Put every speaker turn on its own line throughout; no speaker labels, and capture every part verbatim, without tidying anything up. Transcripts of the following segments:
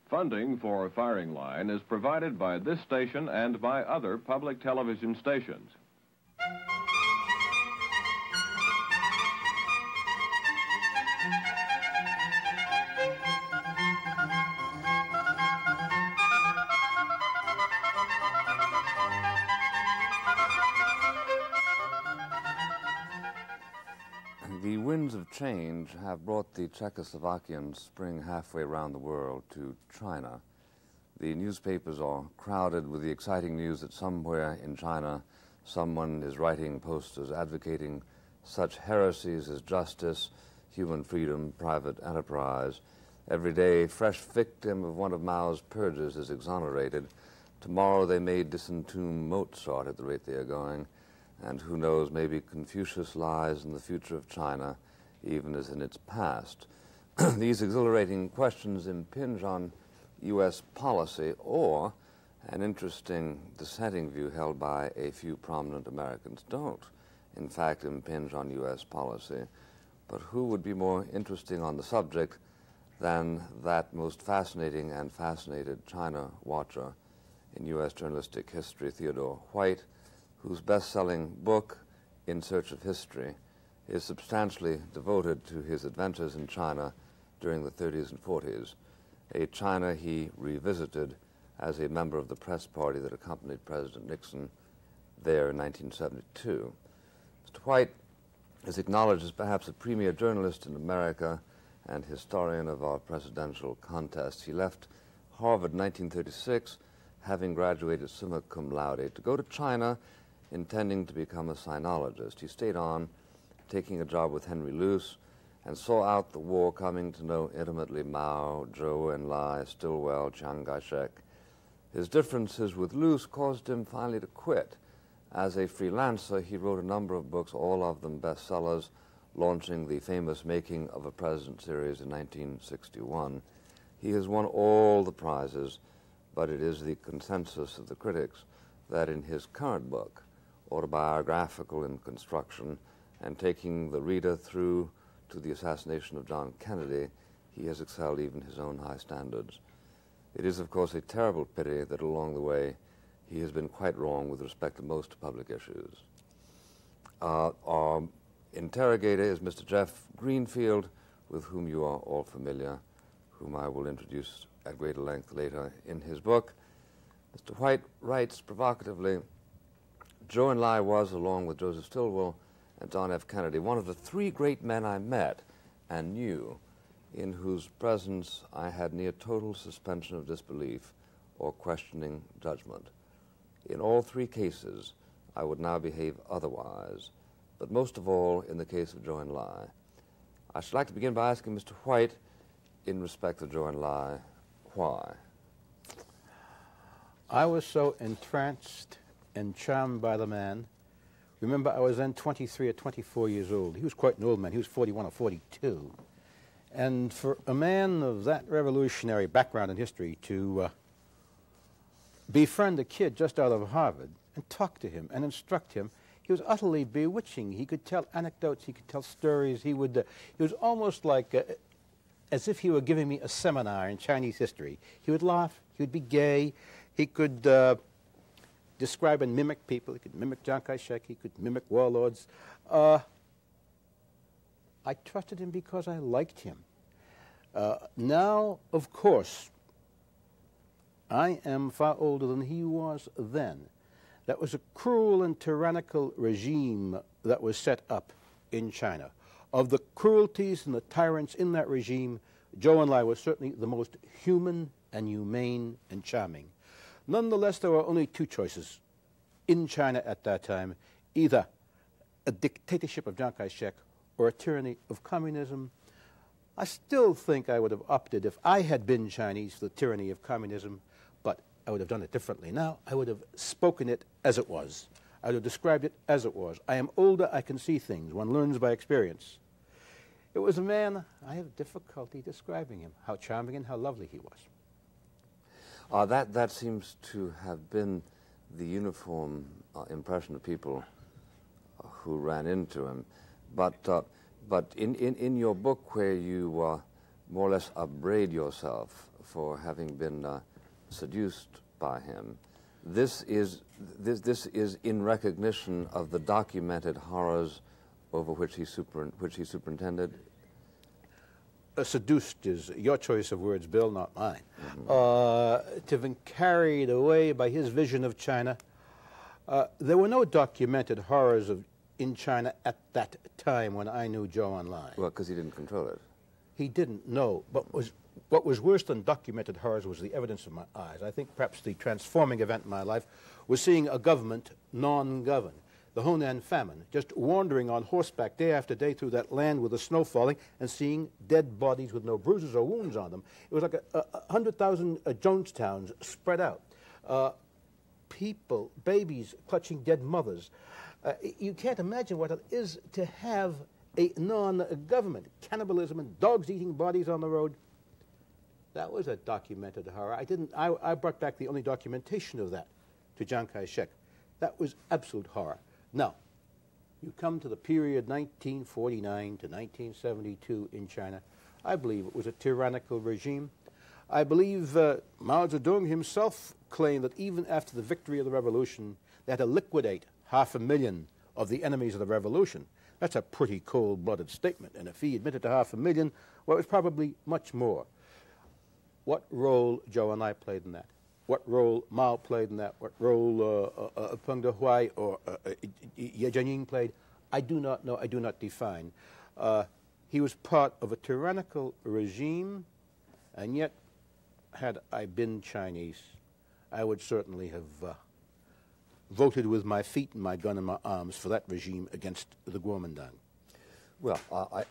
Funding for Firing Line is provided by this station and by other public television stations.
The winds of change have brought the Czechoslovakian spring halfway around the world to China. The newspapers are crowded with the exciting news that somewhere in China someone is writing posters advocating such heresies as justice, human freedom, private enterprise. Every day, a fresh victim of one of Mao's purges is exonerated. Tomorrow they may disentomb Mozart at the rate they are going. And who knows, maybe Confucius lies in the future of China, even as in its past. These exhilarating questions impinge on U S policy, or an interesting dissenting view held by a few prominent Americans don't, in fact, impinge on U S policy. But who would be more interesting on the subject than that most fascinating and fascinated China watcher in U S journalistic history, Theodore White, whose best-selling book, In Search of History, is substantially devoted to his adventures in China during the thirties and forties, a China he revisited as a member of the press party that accompanied President Nixon there in nineteen seventy-two. Mister White is acknowledged as perhaps the premier journalist in America and historian of our presidential contests. He left Harvard in nineteen thirty-six, having graduated summa cum laude, to go to China intending to become a sinologist. He stayed on, taking a job with Henry Luce, and saw out the war, coming to know intimately Mao, Zhou Enlai, Stilwell, Chiang Kai-shek. His differences with Luce caused him finally to quit. As a freelancer, he wrote a number of books, all of them bestsellers, launching the famous Making of a President series in nineteen sixty-one. He has won all the prizes, but it is the consensus of the critics that in his current book, autobiographical in construction and taking the reader through to the assassination of John Kennedy, he has excelled even his own high standards. It is, of course, a terrible pity that along the way he has been quite wrong with respect to most public issues. Uh, our interrogator is Mister Jeff Greenfield, with whom you are all familiar, whom I will introduce at greater length later in his book. Mister White writes provocatively, Zhou Enlai was, along with Joseph Stilwell and John F. Kennedy, one of the three great men I met and knew, in whose presence I had near total suspension of disbelief or questioning judgment. In all three cases, I would now behave otherwise, but most of all in the case of Zhou Enlai. I should like to begin by asking Mister White, in respect to Zhou Enlai, why?
I was so entranced and charmed by the man. Remember, I was then twenty-three or twenty-four years old. He was quite an old man. He was forty-one or forty-two. And for a man of that revolutionary background in history to uh, befriend a kid just out of Harvard and talk to him and instruct him, he was utterly bewitching. He could tell anecdotes. He could tell stories. He would. Uh, it was almost like uh, as if he were giving me a seminar in Chinese history. He would laugh. He would be gay. He could uh, describe and mimic people. He could mimic Chiang Kai-shek. He could mimic warlords. Uh, I trusted him because I liked him. Uh, now, of course, I am far older than he was then. That was a cruel and tyrannical regime that was set up in China. Of the cruelties and the tyrants in that regime, Zhou Enlai was certainly the most human and humane and charming. Nonetheless, there were only two choices in China at that time, either a dictatorship of Chiang Kai-shek or a tyranny of communism. I still think I would have opted, if I had been Chinese, for the tyranny of communism, but I would have done it differently. Now, I would have spoken it as it was. I would have described it as it was. I am older, I can see things. One learns by experience. It was a man, I have difficulty describing him, how charming and how lovely he was.
Uh, that, that seems to have been the uniform uh, impression of people uh, who ran into him. But, uh, but in, in, in your book, where you uh, more or less upbraid yourself for having been uh, seduced by him. This is, this, this is in recognition of the documented horrors over which he, super, which he superintended?
Uh, seduced is your choice of words, Bill, not mine. Mm-hmm. uh, to have been carried away by his vision of China. Uh, there were no documented horrors of, in China at that time when I knew Joe online.
Well, because he didn't control it.
He didn't know, but was, what was worse than documented horrors was the evidence of my eyes. I think perhaps the transforming event in my life was seeing a government non-governed. The Hunan famine, just wandering on horseback day after day through that land with the snow falling and seeing dead bodies with no bruises or wounds on them. It was like a, a, a hundred thousand uh, Jonestowns spread out. Uh, people, babies clutching dead mothers. Uh, you can't imagine what it is to have a non-government. Cannibalism and dogs eating bodies on the road. That was a documented horror. I didn't. I, I brought back the only documentation of that to Chiang Kai-shek. That was absolute horror. Now, you come to the period nineteen forty-nine to nineteen seventy-two in China. I believe it was a tyrannical regime. I believe uh, Mao Zedong himself claimed that even after the victory of the revolution, they had to liquidate half a million of the enemies of the revolution. That's a pretty cold-blooded statement. And if he admitted to half a million, well, it was probably much more. What role Joe and I played in that? What role Mao played in that? What role uh, uh, uh, Peng Dehuai or uh, uh, Ye Jianying played? I do not know. I do not define. Uh, he was part of a tyrannical regime, and yet, had I been Chinese, I would certainly have uh, voted with my feet and my gun in my arms for that regime against the Kuomintang.
Well, uh, I,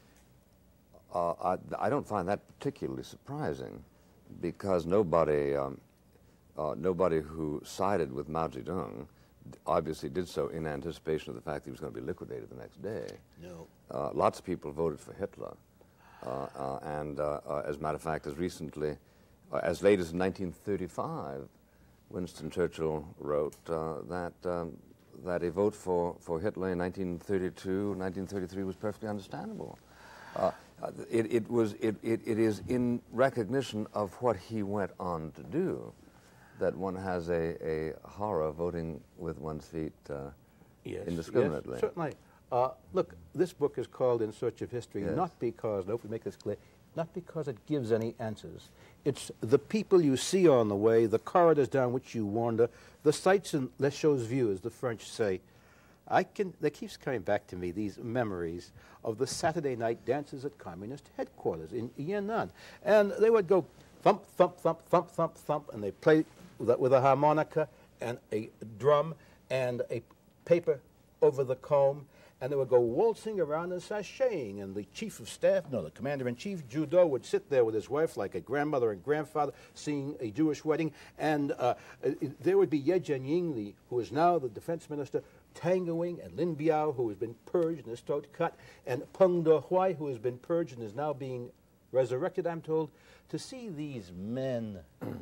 uh, I, I don't find that particularly surprising, because nobody, um, uh, nobody who sided with Mao Zedong obviously did so in anticipation of the fact that he was going to be liquidated the next day.
No.
Uh, lots of people voted for Hitler, uh, uh, and uh, uh, as a matter of fact, as recently, uh, as late as nineteen thirty-five, Winston Churchill wrote uh, that um, that a vote for, for Hitler in nineteen thirty-two, nineteen thirty-three was perfectly understandable. Uh, it, it, was, it, it, it is in recognition of what he went on to do that one has a, a horror voting with one's feet uh,
yes,
indiscriminately.
Yes, certainly. Uh, look, this book is called In Search of History,
yes.
not because, I hope we make this clear, not because it gives any answers. It's the people you see on the way, the corridors down which you wander, the sights and les choses vues, as the French say. I can, that keeps coming back to me, these memories of the Saturday night dances at Communist headquarters in Yan'an. And they would go thump, thump, thump, thump, thump, thump, and they play with a, with a harmonica and a drum and a paper over the comb, and they would go waltzing around and sashaying, and the chief of staff, no, the commander-in-chief, Judo, would sit there with his wife like a grandmother and grandfather seeing a Jewish wedding, and uh, there would be Ye Jianying, the, who is now the defense minister, tangoing, and Lin Biao, who has been purged and his throat cut, and Peng Dehuai, who has been purged and is now being resurrected, I'm told. To see these men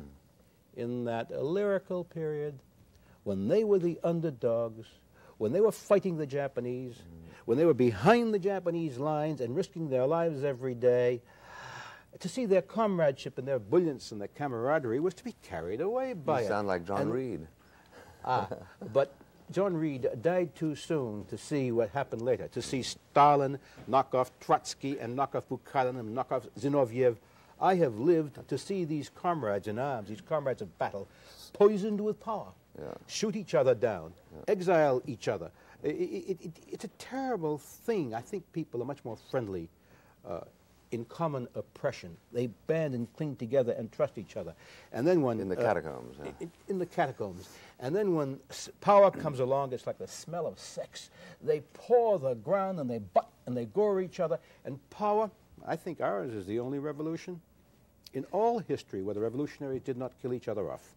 in that lyrical period, when they were the underdogs, when they were fighting the Japanese, mm. when they were behind the Japanese lines and risking their lives every day, to see their comradeship and their brilliance and their camaraderie was to be carried away by
you
it.
sound like John
and,
Reed.
Uh, but John Reed died too soon to see what happened later, to see Stalin knock off Trotsky and knock off Bukharin and knock off Zinoviev. I have lived to see these comrades in arms, these comrades of battle, poisoned with power. Yeah. Shoot each other down, yeah. exile each other. It, it, it, it's a terrible thing. I think people are much more friendly uh, in common oppression. They band and cling together and trust each other. And then when
in the
uh,
catacombs, yeah.
in, in the catacombs, and then when s power comes along, it's like the smell of sex. They paw the ground and they butt and they gore each other. And power, I think ours is the only revolution in all history where the revolutionaries did not kill each other off.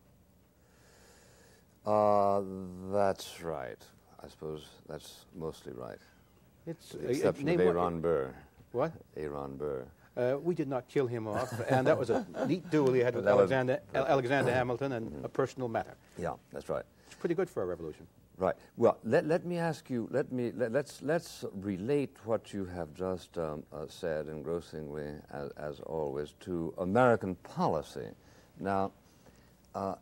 Uh, that's right. I suppose that's mostly right.
It's
with the exception uh, of Aaron Burr.
What?
Aaron Burr.
Uh, we did not kill him off, and that was a neat duel he had with Alexander, was, Alexander Hamilton and mm-hmm. a personal matter.
Yeah, that's right.
It's pretty good for a revolution.
Right. Well, let, let me ask you, let me, let, let's, let's relate what you have just um, uh, said engrossingly, as, as always, to American policy. Now, uh,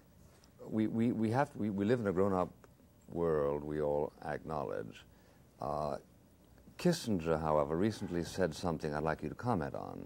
we, we, we, have, we, we live in a grown-up world, we all acknowledge. Uh, Kissinger, however, recently said something I'd like you to comment on.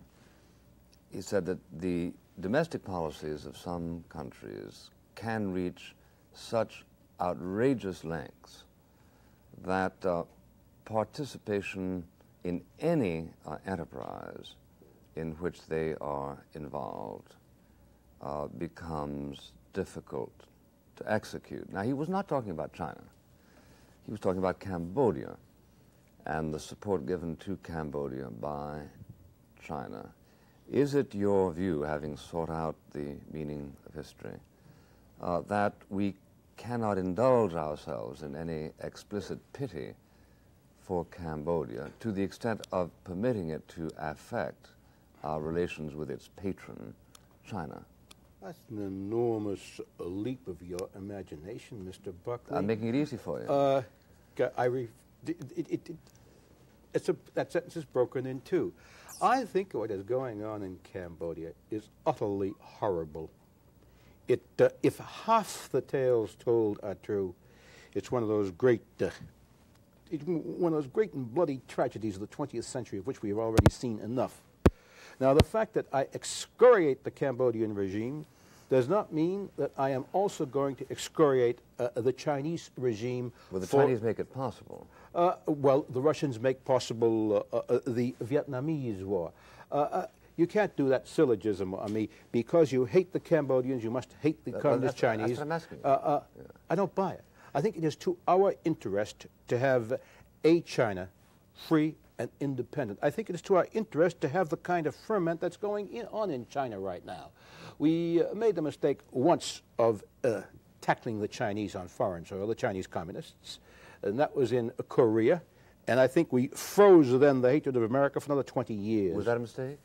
He said that the domestic policies of some countries can reach such outrageous lengths that uh, participation in any uh, enterprise in which they are involved uh, becomes difficult to execute. Now, he was not talking about China. He was talking about Cambodia and the support given to Cambodia by China. Is it your view, having sought out the meaning of history, uh, that we cannot indulge ourselves in any explicit pity for Cambodia to the extent of permitting it to affect our relations with its patron, China?
That's an enormous leap of your imagination, Mister Buckley.
I'm making it easy for you.
Uh, I re it, it, it, it's a, that sentence is broken in two. I think what is going on in Cambodia is utterly horrible. It, uh, if half the tales told are true, it's one of those great, uh, it, one of those great and bloody tragedies of the twentieth century, of which we have already seen enough. Now, the fact that I excoriate the Cambodian regime does not mean that I am also going to excoriate uh, the Chinese regime.
Well, the
for,
Chinese make it possible.
Uh, well, the Russians make possible uh, uh, the Vietnamese war. Uh, uh, you can't do that syllogism on me. Because you hate the Cambodians, you must hate the
Uh,
communist
that's,
Chinese.
That's what I'm asking.
Uh, uh,
Yeah.
I don't buy it. I think it is to our interest to have a China free and independent. I think it is to our interest to have the kind of ferment that's going in, on in China right now. We uh, made the mistake once of uh, tackling the Chinese on foreign soil, the Chinese communists, and that was in uh, Korea. And I think we froze then the hatred of America for another twenty years.
Was that a mistake?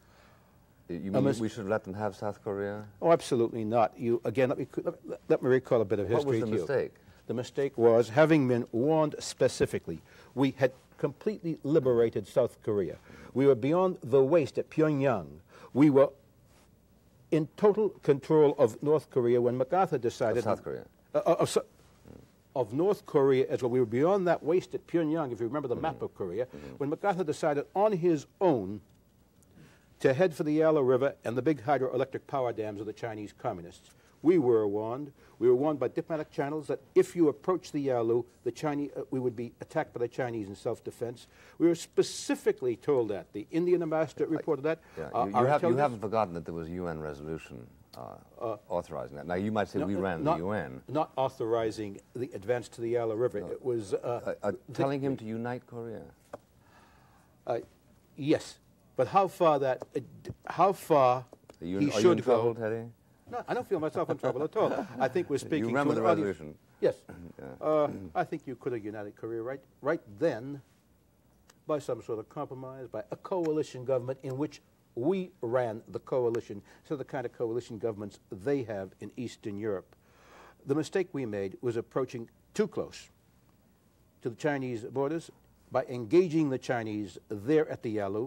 You
A
mean
mis-
we should let them have South Korea?
Oh, absolutely not. You again. Let me let, let me recall a bit of history.
What was the
to you.
mistake?
The mistake was having been warned specifically. We had completely liberated South Korea. We were beyond the waist at Pyongyang. We were in total control of North Korea when MacArthur decided.
Of South Korea.
Uh, uh, of, so- of North Korea as well. We were beyond that waist at Pyongyang, if you remember the
Mm-hmm.
map of Korea, mm-hmm. when MacArthur decided on his own to head for the Yalu River and the big hydroelectric power dams of the Chinese communists. We were warned. We were warned by diplomatic channels that if you approach the Yalu, the Chinese, uh, we would be attacked by the Chinese in self-defense. We were specifically told that. The Indian ambassador reported that.
Yeah,
Uh,
you,
our
you, have, you
intelligence-
haven't forgotten that there was a U N resolution uh, uh, authorizing that. Now, you might say
No,
we
uh,
ran
not,
the U N.
Not authorizing the advance to the Yalu River.
No.
It was... Uh,
Uh, uh, telling him to unite Korea.
Uh, yes, but how far that, uh, d- how far
Are you,
he
are
should
you in
go.
trouble, Teddy?
No, I don't feel myself in trouble at all. I think we're speaking
You remember
to
the
an audience.
resolution?
Yes.
Yeah.
Uh, I think you could have united Korea right, right then by some sort of compromise, by a coalition government in which we ran the coalition, so the kind of coalition governments they have in Eastern Europe. The mistake we made was approaching too close to the Chinese borders by engaging the Chinese there at the Yalu,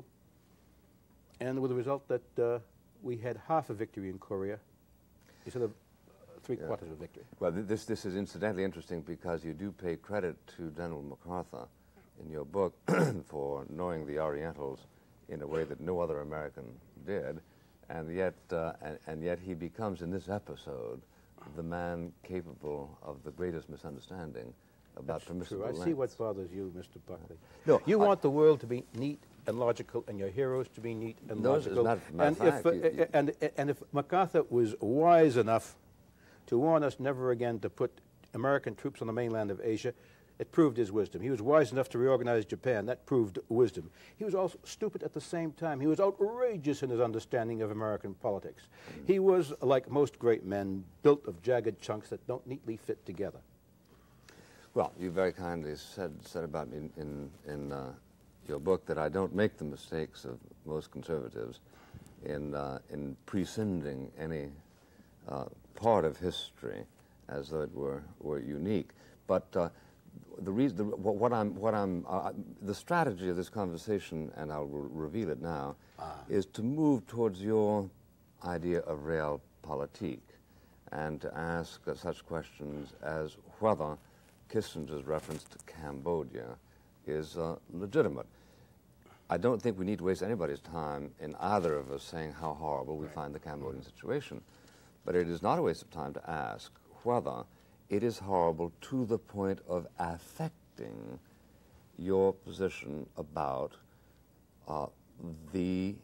and with the result that uh, we had half a victory in Korea instead of uh, three
Yeah.
quarters of a victory.
Well, th this, this is incidentally interesting because you do pay credit to General MacArthur in your book for knowing the Orientals in a way that no other American did, and yet, uh, and, and yet he becomes, in this episode, the man capable of the greatest misunderstanding about
That's
permissible
true. I
lengths.
see what bothers you, Mister Buckley.
No,
you
I-
want the world to be neat and logical, and your heroes to be neat and
No, it's
logical.
not- matter
and
of
if
fact,
uh,
you- you-
and and if MacArthur was wise enough to warn us never again to put American troops on the mainland of Asia, it proved his wisdom. He was wise enough to reorganize Japan. That proved wisdom. He was also stupid at the same time. He was outrageous in his understanding of American politics. Mm. He was, like most great men, built of jagged chunks that don't neatly fit together.
Well, you very kindly said, said about me in, in, in uh, your book that I don't make the mistakes of most conservatives in, uh, in prescinding any uh, part of history as though it were, were unique. But uh, the reason, the, what, what I'm, what I'm, uh, the strategy of this conversation, and I'll re reveal it now, ah. is to move towards your idea of realpolitik, and to ask uh, such questions as whether Kissinger's reference to Cambodia is uh, legitimate. I don't think we need to waste anybody's time in either of us saying how horrible we find the Cambodian situation. But it is not a waste of time to ask whether it is horrible to the point of affecting your position about uh, the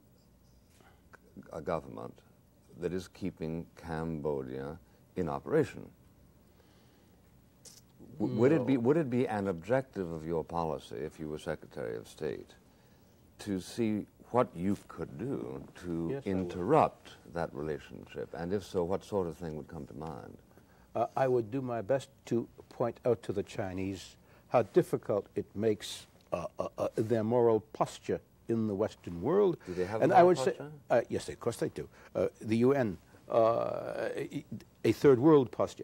a government that is keeping Cambodia in operation. W no. Would it be would it be an objective of your policy, if you were Secretary of State, to see what you could do to yes, interrupt that relationship? And if so, what sort of thing would come to mind?
Uh, I would do my best to point out to the Chinese how difficult it makes uh, uh, uh, their moral posture in the Western world.
Do they have
and
a moral
I would
posture?
say, uh, yes, of course they do. Uh, the U N, uh, a third world posture.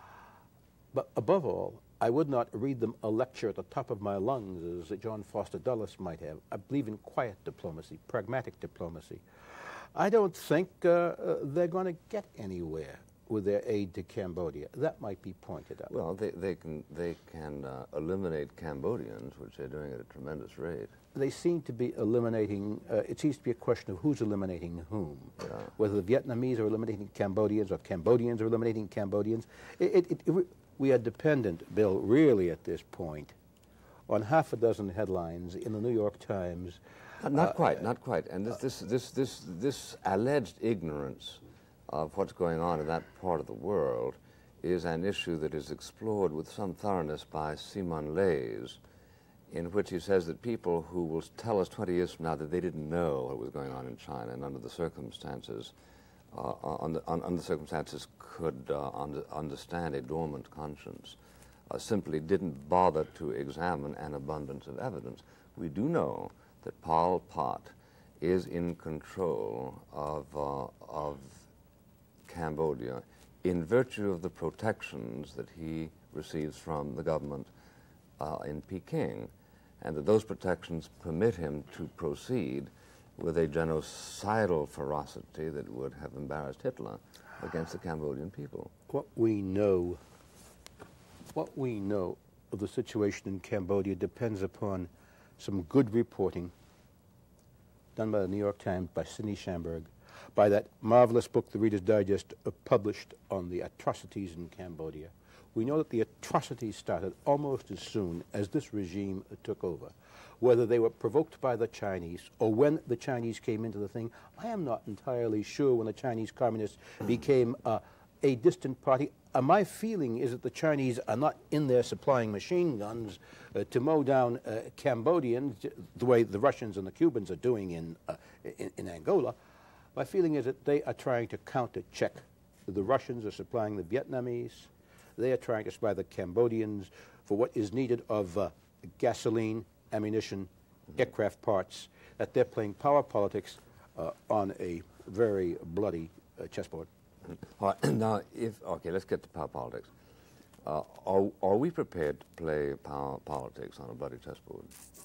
But above all, I would not read them a lecture at the top of my lungs, as John Foster Dulles might have. I believe in quiet diplomacy, pragmatic diplomacy. I don't think uh, uh, they're going to get anywhere with their aid to Cambodia. That might be pointed out.
Well, they, they can, they can uh, eliminate Cambodians, which they're doing at a tremendous rate.
They seem to be eliminating, uh, it seems to be a question of who's eliminating whom.
Yeah.
Whether the Vietnamese are eliminating Cambodians or Cambodians are eliminating Cambodians. It, it, it, it, we are dependent, Bill, really at this point, on half a dozen headlines in the New York Times.
Uh, not uh, quite, not quite. And this, this, this, this, this alleged ignorance of what's going on in that part of the world is an issue that is explored with some thoroughness by Simon Leys, in which he says that people who will tell us twenty years from now that they didn't know what was going on in China and under the circumstances, uh, under, under the circumstances could uh, under, understand a dormant conscience, uh, simply didn't bother to examine an abundance of evidence. We do know that Pol Pot is in control of, uh, of Cambodia in virtue of the protections that he receives from the government uh, in Peking, and that those protections permit him to proceed with a genocidal ferocity that would have embarrassed Hitler against the Cambodian people.
What we know, what we know of the situation in Cambodia depends upon some good reporting done by the New York Times, by Sidney Schamberg, by that marvelous book, The Reader's Digest, uh, published on the atrocities in Cambodia. We know that the atrocities started almost as soon as this regime uh, took over. Whether they were provoked by the Chinese or when the Chinese came into the thing, I am not entirely sure when the Chinese communists became uh, a distant party. Uh, my feeling is that the Chinese are not in there supplying machine guns uh, to mow down uh, Cambodians the way the Russians and the Cubans are doing in, uh, in, in Angola. My feeling is that they are trying to counter-check. The Russians are supplying the Vietnamese. They are trying to supply the Cambodians for what is needed of uh, gasoline, ammunition, mm-hmm. aircraft parts, that they're playing power politics uh, on a very bloody uh, chessboard.
All right, now, if, okay, let's get to power politics. Uh, are, are we prepared to play power politics on a bloody chessboard?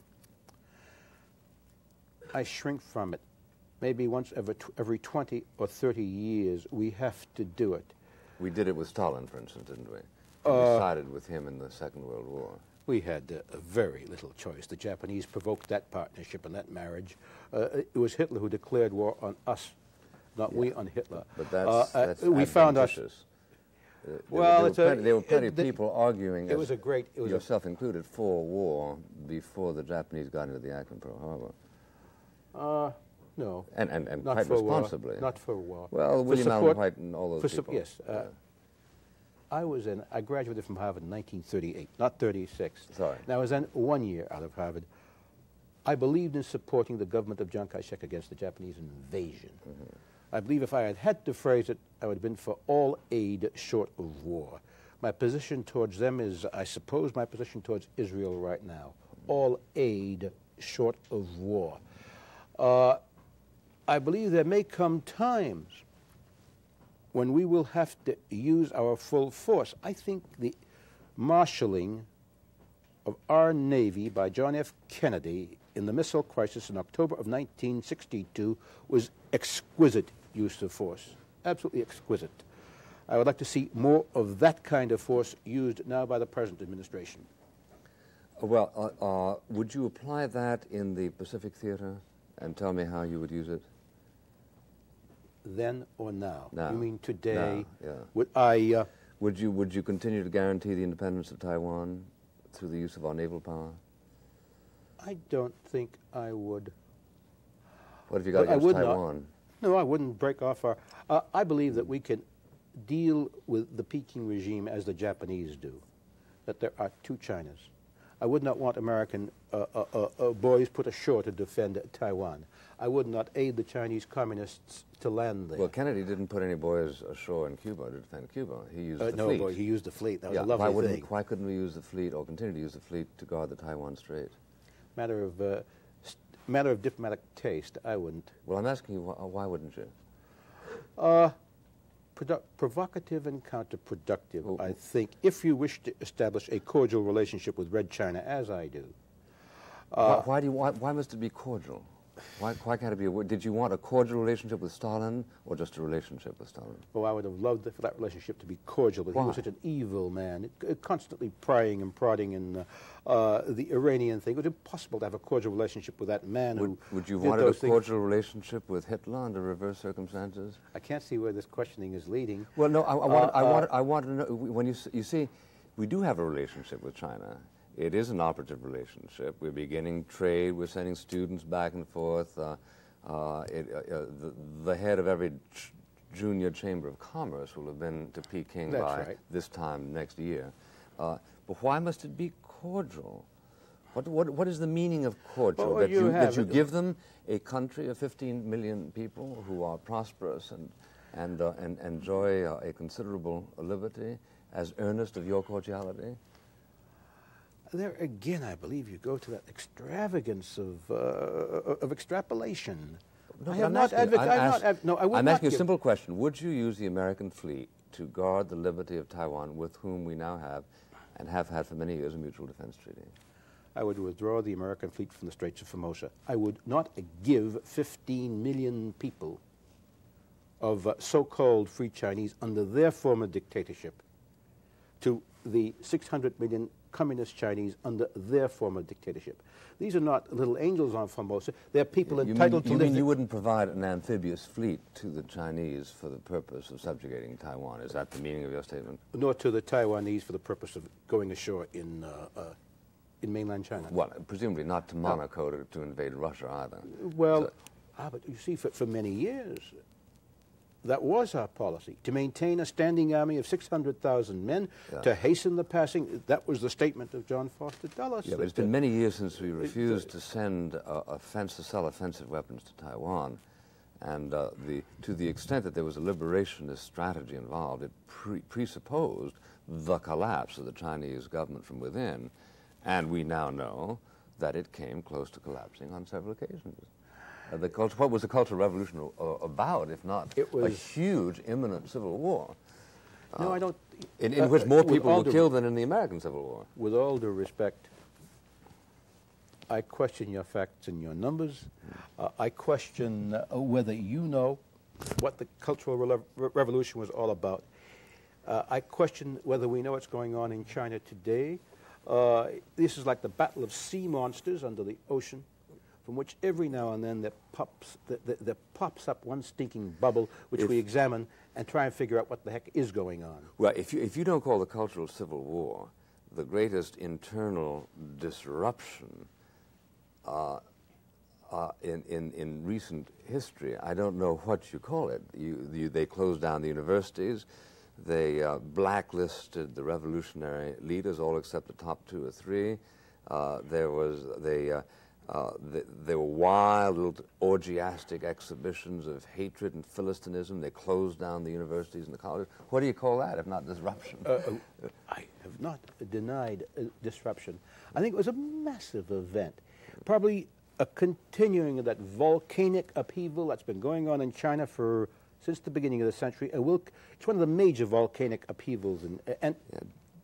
I shrink from it. Maybe once every, tw every twenty or thirty years, we have to do it.
We did it with Stalin, for instance, didn't we?
Uh,
we sided with him in the Second World War.
We had uh, very little choice. The Japanese provoked that partnership and that marriage. Uh, it was Hitler who declared war on us, not yeah. we on Hitler.
But that's,
uh,
that's
uh, we found us.
Uh,
well,
there,
it's
there, were
a,
plenty, there were plenty
it,
of people arguing,
it was a great, it was
yourself a, included, for war before the Japanese got into the act in Pearl Harbor.
Uh, no.
And, and, and
not
quite
for
responsibly.
War. Not for a while.
Well, William Allen White and all those
for
people.
Yes. Uh, yeah. I was in, I graduated from Harvard in nineteen thirty-eight, not thirty-six.
Sorry.
And I was then one year out of Harvard. I believed in supporting the government of Chiang Kai-shek against the Japanese invasion. Mm-hmm. I believe if I had had to phrase it, I would have been for all aid short of war. My position towards them is, I suppose, my position towards Israel right now. All aid short of war. Uh, I believe there may come times when we will have to use our full force. I think the marshalling of our Navy by John F. Kennedy in the missile crisis in October of nineteen sixty-two was exquisite use of force, absolutely exquisite. I would like to see more of that kind of force used now by the present administration.
Well, uh, uh, would you apply that in the Pacific Theater and tell me how you would use it?
Then or now?
Now.
You mean today?
Now, yeah.
Would I... Uh,
would you, would you continue to guarantee the independence of Taiwan through the use of our naval power?
I don't think I would.
What have you got
But I
against
would
Taiwan?
Not. No, I wouldn't break off our... Uh, I believe that we can deal with the Peking regime as the Japanese do, that there are two Chinas. I would not want American uh, uh, uh, uh, boys put ashore to defend Taiwan. I would not aid the Chinese communists to land there.
Well, Kennedy didn't put any boys ashore in Cuba to defend Cuba. He used
uh,
the
no,
fleet.
boy, he used the fleet. That was
yeah,
a lovely
why wouldn't,
thing.
Why couldn't we use the fleet or continue to use the fleet to guard the Taiwan Strait?
Matter of, uh, matter of diplomatic taste, I wouldn't.
Well, I'm asking you, why, why wouldn't you?
Uh, produ provocative and counterproductive,
Oh,
I think, if you wish to establish a cordial relationship with Red China, as I do.
why,
Uh,
why, do you, why, why must it be cordial? Why, why can't it be a word? Did you want a cordial relationship with Stalin or just a relationship with Stalin?
Oh, I would have loved for that relationship to be cordial, but
Why?
he was such an evil man, it, it, constantly prying and prodding in uh, uh, the Iranian thing. It was impossible to have a cordial relationship with that man
Would,
who
would you
did
want a
those things.
cordial relationship with Hitler under reverse circumstances?
I can't see where this questioning is leading.
Well, no, I, I, want,
Uh,
I, want,
uh,
I want to know, when you, s- you see, we do have a relationship with China. It is an operative relationship. We're beginning trade. We're sending students back and forth. Uh, uh, it, uh, uh, the, the head of every ch junior chamber of commerce will have been to Peking
That's
by
right.
this time next year. Uh, but why must it be cordial? What, what, what is the meaning of cordial?
Well,
that
you
you, that
have
you
it.
give them a country of fifteen million people who are prosperous and, and, uh, and enjoy uh, a considerable liberty as earnest of your cordiality?
There again, I believe you go to that extravagance of, uh, of extrapolation.
No,
I
but
have
I'm
not
asking you- I'm
advocated.
ask-
Ad no, I would
I'm
not
asking you a
give-
simple question. Would you use the American fleet to guard the liberty of Taiwan, with whom we now have, and have had for many years, a mutual defense treaty?
I would withdraw the American fleet from the Straits of Formosa. I would not give fifteen million people of uh, so-called free Chinese under their form of dictatorship to the six hundred million communist Chinese under their form of dictatorship. These are not little angels on Formosa. They're people
You
entitled
mean,
to
you
live.
mean
the-
you wouldn't provide an amphibious fleet to the Chinese for the purpose of subjugating Taiwan? Is that the meaning of your statement?
nor to the Taiwanese for the purpose of going ashore in uh, uh, in mainland China.
Well, presumably not to Monaco to, to invade Russia either.
Well,
So-
ah, but you see, for, for many years, that was our policy, to maintain a standing army of six hundred thousand men,
Yeah.
to hasten the passing. That was the statement of John Foster Dulles.
Yeah, but it's
that,
been
uh,
many years since we refused to send uh, offense, to sell offensive weapons to Taiwan. And uh, the, to the extent that there was a liberationist strategy involved, it pre presupposed the collapse of the Chinese government from within. And we now know that it came close to collapsing on several occasions. Uh, the culture, what was the Cultural Revolution uh, about, if not
It
a
was-
huge, imminent civil war,
no, I don't.
in, in
uh,
which more
with
people
all
were
due-
killed than in the American Civil War?
With all due respect, I question your facts and your numbers. Uh, I question uh, whether you know what the Cultural Re Re Revolution was all about. Uh, I question whether we know what's going on in China today. Uh, this is like the battle of sea monsters under the ocean, from which every now and then there pops, there, there, there pops up one stinking bubble, which
If-
we examine and try and figure out what the heck is going on.
Well, if you, if you don't call the Cultural Civil War the greatest internal disruption uh, uh, in, in, in recent history, I don't know what you call it. You, you, they closed down the universities. They uh, blacklisted the revolutionary leaders, all except the top two or three. Uh, there was they, uh, uh, th there were wild little orgiastic exhibitions of hatred and Philistinism. They closed down the universities and the colleges. What do you call that, if not disruption?
Uh, uh, I have not denied uh, disruption. I think it was a massive event, probably a continuing of that volcanic upheaval that's been going on in China for since the beginning of the century. It will, it's one of the major volcanic upheavals. In, and
Yeah.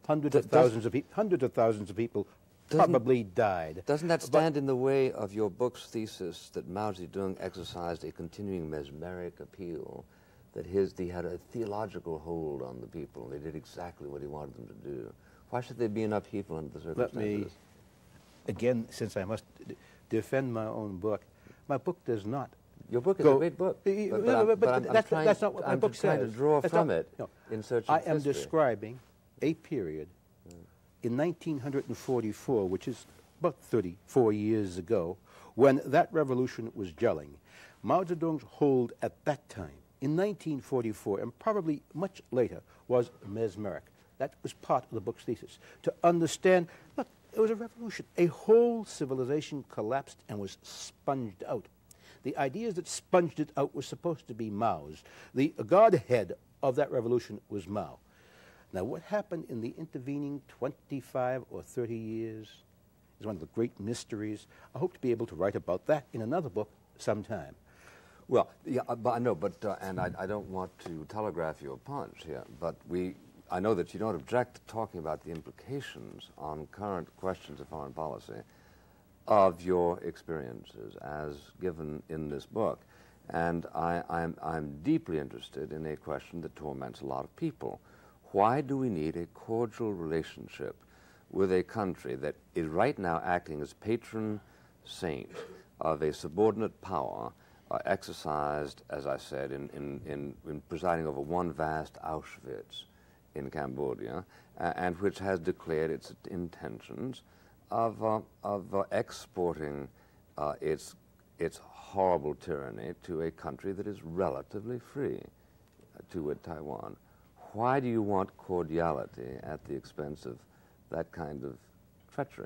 hundreds
Does-
of thousands of people, hundreds of thousands of people
Doesn't-
probably died.
Doesn't that
But-
stand in the way of your book's thesis that Mao Zedong exercised a continuing mesmeric appeal, that his, he had a theological hold on the people? They did exactly what he wanted them to do. Why should there be enough people under the
Let
circumstances?
me, again, since I must d- defend my own book, my book does not.
Your book is
go-
a great book,
Y- y-
but,
no,
but, I'm,
but
but I'm, I'm
that's,
trying,
that's not what my
I'm
book
trying
says.
to draw
That's
from
not-
it
no.
in search of
I am
history.
describing a period in nineteen forty-four, which is about thirty-four years ago, when that revolution was gelling. Mao Zedong's hold at that time, in nineteen forty-four, and probably much later, was mesmeric. That was part of the book's thesis. To understand, look, it was a revolution. A whole civilization collapsed and was sponged out. The ideas that sponged it out were supposed to be Mao's. The godhead of that revolution was Mao. Now, what happened in the intervening twenty-five or thirty years is one of the great mysteries. I hope to be able to write about that in another book sometime.
Well, yeah, uh, but I know, but uh, and I, I don't want to telegraph you a punch here, but we, I know that you don't object to talking about the implications on current questions of foreign policy of your experiences as given in this book, and I, I'm I'm deeply interested in a question that torments a lot of people. Why do we need a cordial relationship with a country that is right now acting as patron saint of a subordinate power uh, exercised, as I said, in, in, in, in presiding over one vast Auschwitz in Cambodia, uh, and which has declared its intentions of, uh, of uh, exporting uh, its, its horrible tyranny to a country that is relatively free, uh, to it, Taiwan? Why do you want cordiality at the expense of that kind of treachery?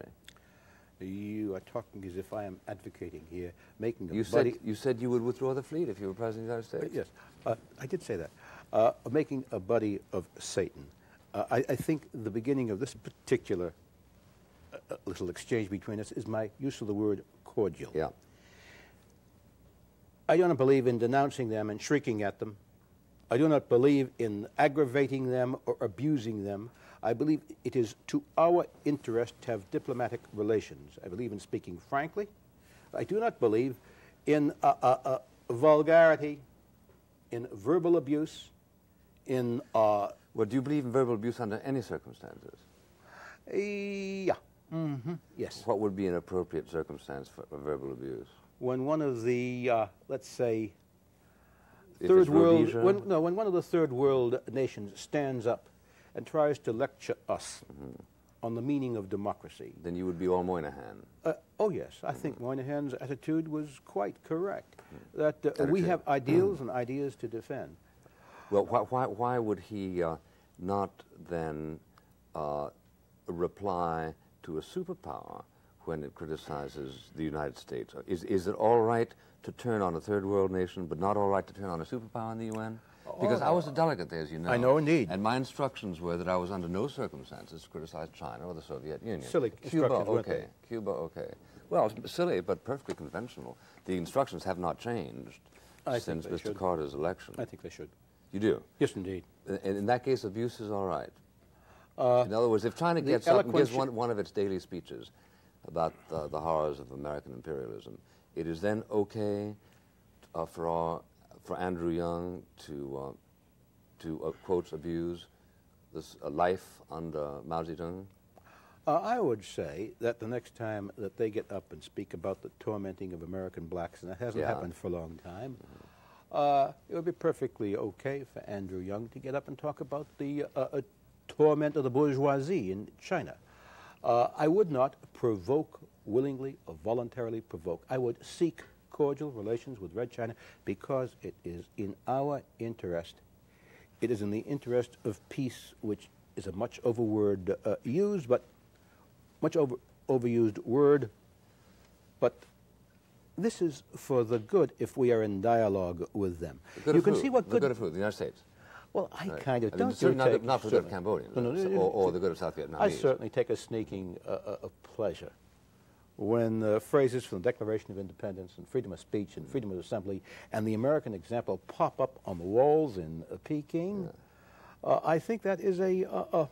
You are talking as if I am advocating here, making a
You
buddy...
said, you said you would withdraw the fleet if you were President of the United States.
Uh, yes, uh, I did say that. Uh, making a buddy of Satan. Uh, I, I think the beginning of this particular uh, little exchange between us is my use of the word cordial.
Yeah.
I do not believe in denouncing them and shrieking at them. I do not believe in aggravating them or abusing them. I believe it is to our interest to have diplomatic relations. I believe in speaking frankly. I do not believe in uh, uh, uh, vulgarity, in verbal abuse, in... Uh,
Well, do you believe in verbal abuse under any circumstances?
yeah. Mm-hmm. Yes.
What would be an appropriate circumstance for, for verbal abuse?
When one of the, uh, let's say,
If
third
it's
world,
Rhodesia?
when, no, when one of the third world nations stands up and tries to lecture us
Mm-hmm.
on the meaning of democracy.
Then you would be all Moynihan.
Uh, oh yes, I think Moynihan's attitude was quite correct.
Mm-hmm.
That uh, we
Attitude.
have ideals and ideas to defend.
Well, why, why, why would he uh, not then uh, reply to a superpower when it criticizes the United States? Is, is it all right to turn on a third world nation, but not all right to turn on a superpower in the U N? Because I was a delegate there, as you know.
I know, indeed.
And my instructions were that I was under no circumstances to criticize China or the Soviet Union.
Silly
Cuba,
instructions, weren't
okay.
they?
Cuba, okay. Well, it's silly, but perfectly conventional. The instructions have not changed
I think
since
they
Mister
should.
Carter's election.
I think they should.
You do?
Yes, indeed.
In, in that case, abuse is all right.
Uh,
In other words, if China
the
gets up and gives
eloquence-
one, one of its daily speeches about uh, the horrors of American imperialism, it is then okay uh, for, our, for Andrew Young to, uh, to uh, quotes, abuse this uh, life under Mao Zedong?
Uh, I would say that the next time that they get up and speak about the tormenting of American blacks, and that hasn't
Yeah.
happened for a long time, uh, it would be perfectly okay for Andrew Young to get up and talk about the uh, uh, torment of the bourgeoisie in China. Uh, I would not provoke willingly or voluntarily provoke. I would seek cordial relations with Red China because it is in our interest. It is in the interest of peace, which is a much over word uh, used, but much over overused word. But this is for the good if we are in dialogue with them.
The good
You
of
can
who?
see what
the
good.
good of who? The United States.
Well, I
Right.
kind of
I mean,
don't
certainly
you
not,
take
the- not for the good of
certainly-
Cambodians,
No, no, no,
or, or the good of South Vietnamese.
I certainly take a sneaking uh, uh, uh, pleasure when uh, phrases from the Declaration of Independence and freedom of speech and freedom of assembly and the American example pop up on the walls in uh, Peking. Uh, I think that is a, uh, uh,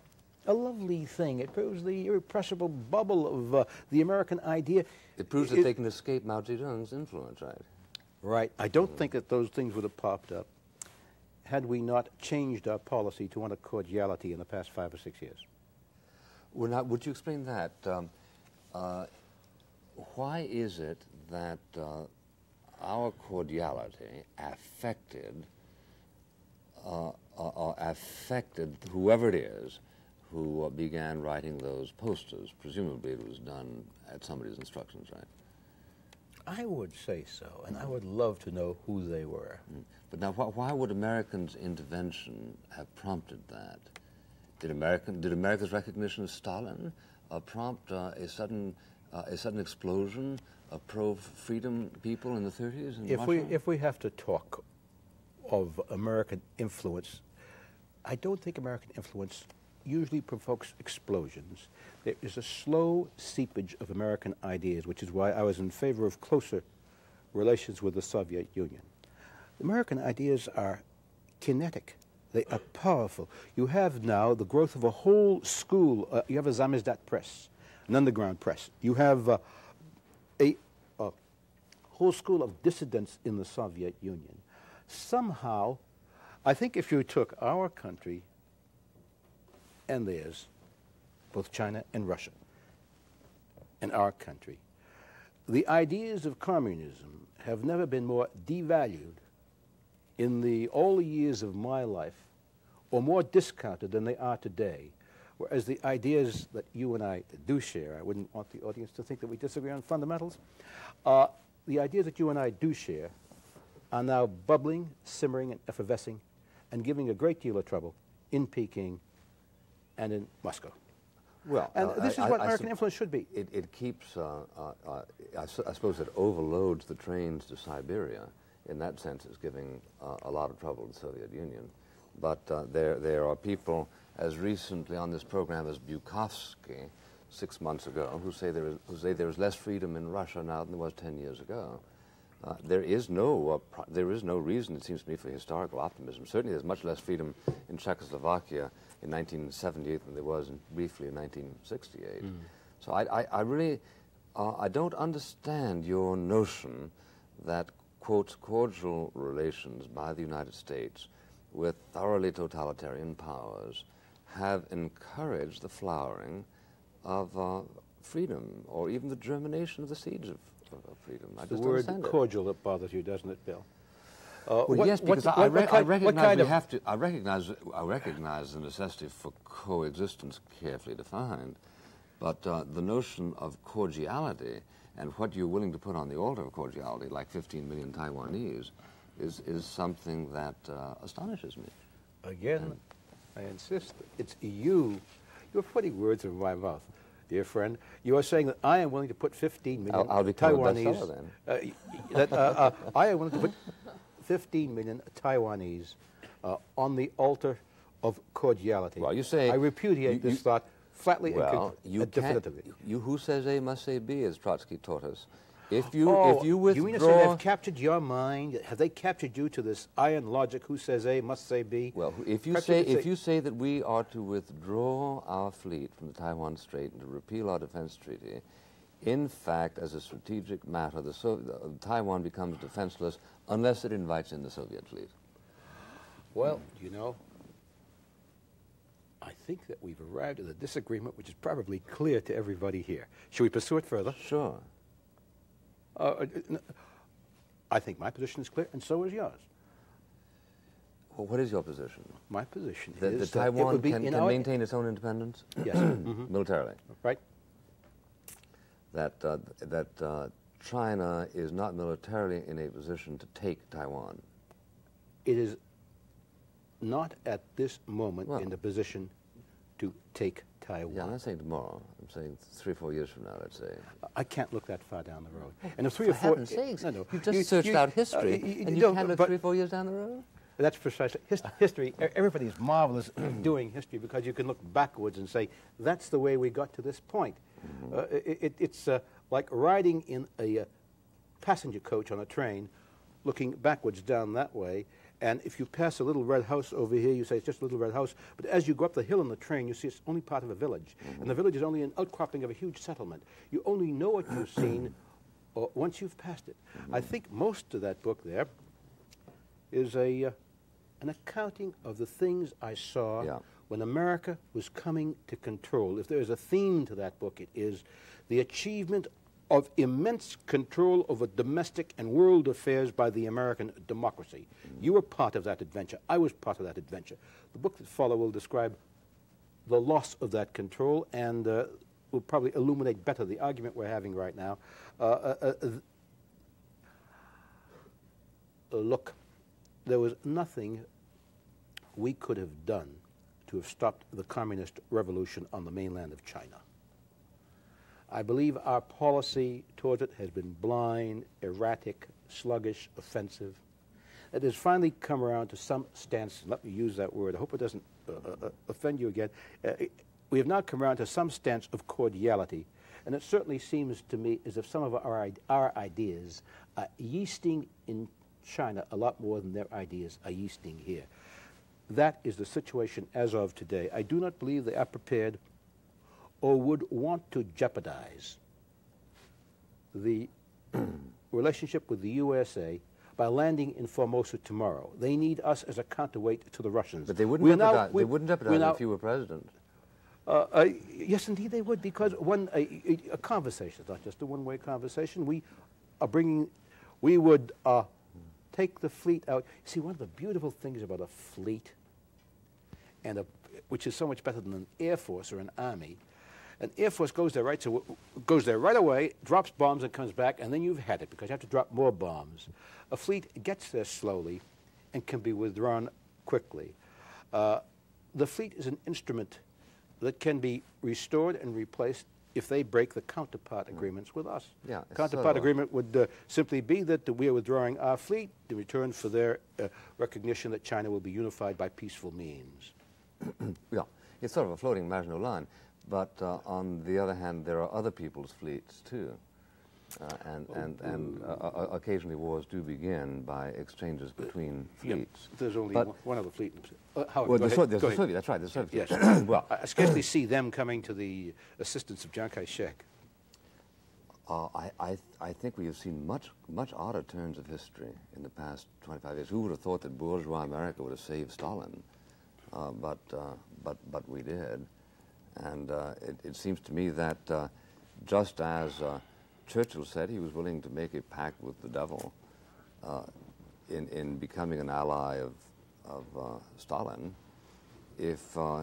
a lovely thing. It proves the irrepressible bubble of uh, the American idea.
It proves that
it,
they can escape Mao Zedong's influence, right?
Right. I don't mm. think that those things would have popped up had we not changed our policy to one of cordiality in the past five or six years.
Well, now, would you explain that? Um, uh, why is it that uh, our cordiality affected uh, uh, affected whoever it is who uh, began writing those posters? Presumably it was done at somebody's instructions, right?
I would say so, and I would love to know who they were.
Mm. But now, wh why would Americans' intervention have prompted that? Did American did America's recognition of Stalin uh, prompt uh, a sudden uh, a sudden explosion of pro-freedom people in the thirties in
If
Russia?
we if we have to talk of American influence, I don't think American influence usually provokes explosions. There is a slow seepage of American ideas, which is why I was in favor of closer relations with the Soviet Union. American ideas are kinetic. They are powerful. You have now the growth of a whole school. Uh, you have a Samizdat press, an underground press. You have uh, a, a whole school of dissidents in the Soviet Union. Somehow, I think if you took our country and theirs, both China and Russia, and our country, the ideas of communism have never been more devalued in the all the years of my life, or more discounted than they are today. Whereas the ideas that you and I do share, I wouldn't want the audience to think that we disagree on fundamentals, uh, the ideas that you and I do share are now bubbling, simmering, and effervescing, and giving a great deal of trouble in Peking and in Moscow.
Well,
and
uh,
this
I,
is what
I,
American
I
influence should be.
It, it keeps, uh, uh, uh, I, su I suppose it overloads the trains to Siberia. In that sense, it's giving uh, a lot of trouble to the Soviet Union. But uh, there, there are people as recently on this program as Buckley, six months ago, who say there is, who say there is less freedom in Russia now than there was ten years ago. Uh, there is no, uh, pro there is no reason, it seems to me, for historical optimism. Certainly, there's much less freedom in Czechoslovakia in nineteen seventy-eight than there was in, briefly in nineteen sixty-eight. Mm. So I, I, I really, uh, I don't understand your notion that, quote, cordial relations by the United States with thoroughly totalitarian powers have encouraged the flowering of uh, freedom, or even the germination of the seeds of, of, of freedom. I
It's
just
the word
understand
cordial
it.
that bothers you, doesn't it, Bill?
Uh, well,
what,
yes, because
what,
I,
what,
re
what kind,
I recognize
what kind
we
of
have to. I recognize. I recognize the necessity for coexistence, carefully defined, but uh, the notion of cordiality and what you're willing to put on the altar of cordiality, like fifteen million Taiwanese, is is something that uh, astonishes me.
Again,
and
I insist. It's you. You're putting words in my mouth, dear friend. You are saying that I am willing to put fifteen million
I'll, I'll
Taiwanese.
then.
Uh, that uh, uh, I am willing to put fifteen million Taiwanese uh, on the altar of cordiality.
Well, you say
I repudiate
you,
this
you,
thought flatly
well,
and
you
uh, definitively.
You who says A must say B, as Trotsky taught us. If you
oh,
if you withdraw,
you mean to say they've captured your mind? Have they captured you to this iron logic? Who says A must say B?
Well, if you
Perhaps
say
you
if
say
you say that we are to withdraw our fleet from the Taiwan Strait and to repeal our defense treaty, in fact, as a strategic matter, the, so the Taiwan becomes defenseless unless it invites in the Soviet fleet.
Well, you know, I think that we've arrived at a disagreement which is probably clear to everybody here. Should we pursue it further?
Sure.
Uh, I think my position is clear, and so is yours.
Well, what is your position?
My position
that,
is
that Taiwan
that it
can, can maintain its own independence?
Yes. Mm-hmm.
Militarily.
Right.
That, uh, that uh, China is not militarily in a position to take Taiwan.
It is not at this moment
well,
in the position to take Taiwan.
Yeah, I'm not saying tomorrow. I'm saying three or four years from now, let's say.
I can't look that far down the road. And if
For
three or four...
heaven's sakes,
no, no,
you just
you,
searched
you,
out history,
uh, you,
and you
don't,
can't look
but,
three or four years down the road?
That's precisely His, history. Everybody's marvelous doing history because you can look backwards and say, that's the way we got to this point. Mm-hmm. uh, it, it, it's uh, like riding in a uh, passenger coach on a train, looking backwards down that way, And if you pass a little red house over here, you say it's just a little red house. But as you go up the hill on the train, you see it's only part of a village. Mm-hmm. And the village is only an outcropping of a huge settlement. You only know what you've seen or once you've passed it. Mm-hmm. I think most of that book there is a, uh, an accounting of the things I saw yeah. when America was coming to control. If there is a theme to that book, it is the achievement of immense control over domestic and world affairs by the American democracy. Mm-hmm. You were part of that adventure. I was part of that adventure. The book that follows will describe the loss of that control and uh, will probably illuminate better the argument we're having right now. Uh, uh, uh, uh, look, there was nothing we could have done to have stopped the communist revolution on the mainland of China. I believe our policy towards it has been blind, erratic, sluggish, offensive. It has finally come around to some stance. Let me use that word. I hope it doesn't uh, uh, offend you again. Uh, we have now come around to some stance of cordiality, and it certainly seems to me as if some of our, our ideas are yeasting in China a lot more than their ideas are yeasting here. That is the situation as of today. I do not believe they are prepared or would want to jeopardize the relationship with the U S A by landing in Formosa tomorrow. They need us as a counterweight to the Russians.
But they wouldn't
we're
jeopardize,
now,
they wouldn't jeopardize now, if you were president.
Uh, uh, yes, indeed they would, because one, a, a, a conversation is not just a one-way conversation. We are bringing, we would uh, take the fleet out. See, one of the beautiful things about a fleet, and a, which is so much better than an air force or an army, an Air Force goes there right, so it goes there right away, drops bombs and comes back, and then you've had it because you have to drop more bombs. A fleet gets there slowly and can be withdrawn quickly. Uh, the fleet is an instrument that can be restored and replaced if they break the counterpart agreements with us.
Yeah,
counterpart
so
agreement would uh, simply be that we are withdrawing our fleet in return for their uh, recognition that China will be unified by peaceful means.
Yeah, it's sort of a floating Maginot Line. But uh, on the other hand, there are other people's fleets too, uh, and and and uh, uh, occasionally wars do begin by exchanges between fleets.
Yeah, there's only
but
one, one other fleet. Uh, Howard,
well,
go
the
ahead,
there's
go
the
ahead.
Soviet. That's right. The Soviet.
Yes.
Well,
I scarcely see them coming to the assistance of Chiang Kai-shek.
Uh, I I th I think we have seen much much odder turns of history in the past twenty-five years. Who would have thought that bourgeois America would have saved Stalin? Uh, but uh, but but we did. And uh, it, it seems to me that uh, just as uh, Churchill said he was willing to make a pact with the devil uh, in, in becoming an ally of, of uh, Stalin, if, uh,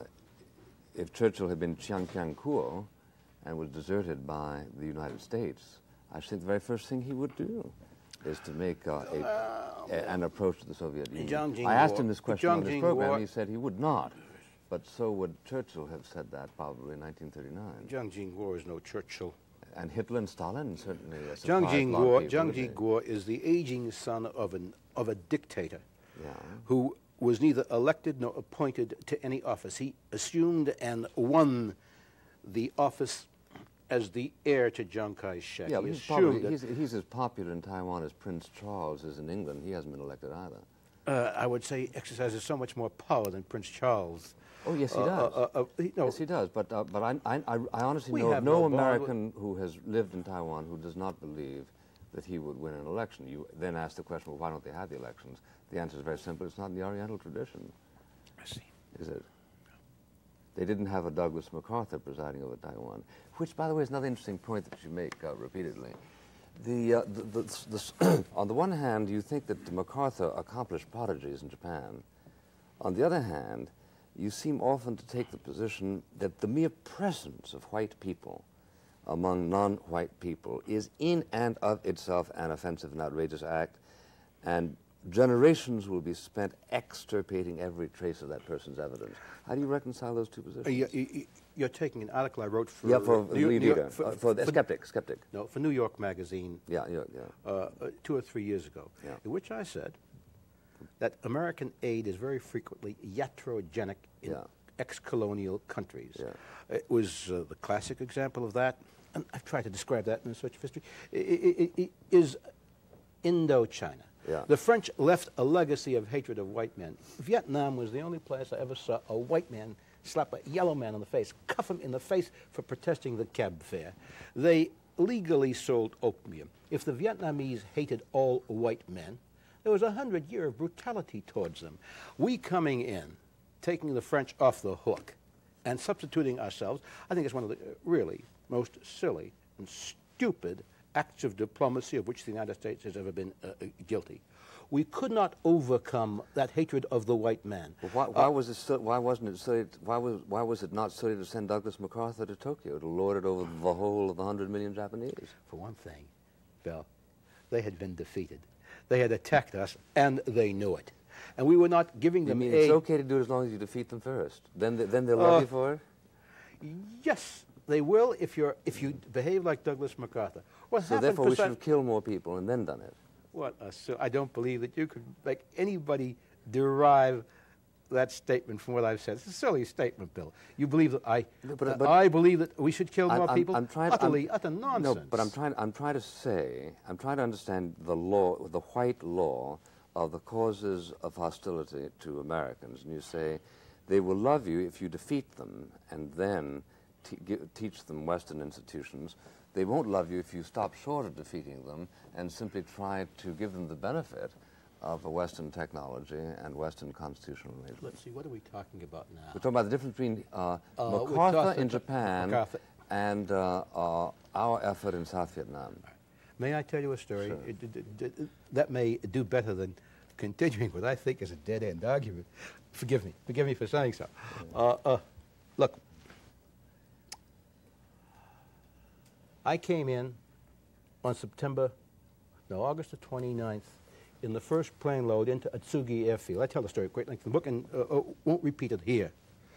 if Churchill had been Chiang Kai-kuo and was deserted by the United States, I think the very first thing he would do is to make uh, a, a, an approach to the Soviet Union. I asked him this question on this program, and he said he would not. But so would Churchill have said that probably in nineteen thirty-nine.
Jiang Jing-guo is no Churchill.
And Hitler and Stalin certainly uh,
Jiang Jing-guo, Jiang Jing-guo is the aging son of, an, of a dictator
yeah.
who was neither elected nor appointed to any office. He assumed and won the office as the heir to Chiang Kai-shek.
Yeah,
he
he's,
assumed
probably, he's, he's as popular in Taiwan as Prince Charles is in England. He hasn't been elected either.
Uh, I would say exercises so much more power than Prince Charles.
Oh, yes, he
uh,
does.
Uh, uh, he, no.
Yes, he does. But, uh, but I, I, I honestly
We
know
have
no,
no
American who has lived in Taiwan who does not believe that he would win an election. You then ask the question, well, why don't they have the elections? The answer is very simple. It's not in the Oriental tradition.
I see.
Is it? They didn't have a Douglas MacArthur presiding over Taiwan, which, by the way, is another interesting point that you make uh, repeatedly. The, uh, the, the, the on the one hand, you think that MacArthur accomplished prodigies in Japan. On the other hand, you seem often to take the position that the mere presence of white people among non-white people is in and of itself an offensive and outrageous act, and generations will be spent extirpating every trace of that person's evidence. How do you reconcile those two positions?
Uh, you, you, you're taking an article I wrote for...
Yeah, for
New,
lead
New
leader,
York, for,
uh, for the
for,
skeptic, skeptic.
No, for New York Magazine.
Yeah, yeah, yeah.
Uh, uh, two or three years ago,
yeah.
in which I said that American aid is very frequently iatrogenic in
yeah.
ex-colonial countries.
Yeah.
It was uh, the classic example of that, and I've tried to describe that in Search of History, it, it, it is Indochina.
Yeah.
The French left a legacy of hatred of white men. Vietnam was the only place I ever saw a white man slap a yellow man on the face, cuff him in the face for protesting the cab fare. They legally sold opium. If the Vietnamese hated all white men, there was a hundred year of brutality towards them. We coming in, taking the French off the hook, and substituting ourselves, I think it's one of the uh, really most silly and stupid acts of diplomacy of which the United States has ever been uh, uh, guilty. We could not overcome that hatred of the white man.
Well, why, why
uh,
was it? So, why wasn't it? So why was why was it not silly to send Douglas MacArthur to Tokyo to lord it over the whole of the hundred million Japanese?
For one thing, Bill, they had been defeated. They had attacked us, and they knew it. And we were not giving
You
them
mean
aid.
it's okay to do it as long as you defeat them first? Then they, then they'll
Uh,
love you for it.
Yes, they will if you're if you behave like Douglas MacArthur. What
So
happened
therefore, we
preci-
should have killed more people and then done it.
What a, so I don't believe that you could make anybody derive that statement from what I've said. It's a silly statement, Bill. You believe that I,
No, but-
uh,
but-
I believe that we should kill more
I'm,
people?
I'm trying,
Utterly,
I'm,
utter nonsense.
No, but I'm trying. I'm trying to say. I'm trying to understand the law, the white law of the causes of hostility to Americans. And you say they will love you if you defeat them and then te gi- teach them Western institutions. They won't love you if you stop short of defeating them and simply try to give them the benefit of a Western technology and Western constitutional arrangements.
Let's see, what are we talking about now?
We're talking about the difference between uh,
Uh, we're
MacArthur
talking-
in Japan
MacArthur.
and uh, uh, our effort in South Vietnam.
May I tell you a story?
Sure.
It- it- it- it- that may do better than continuing what I think is a dead-end argument. Forgive me. Forgive me for saying so. Uh, uh, look, I came in on September, no, August the twenty-ninth, in the first plane load into Atsugi Airfield. I tell the story at great length in the book and uh, uh, won't repeat it here.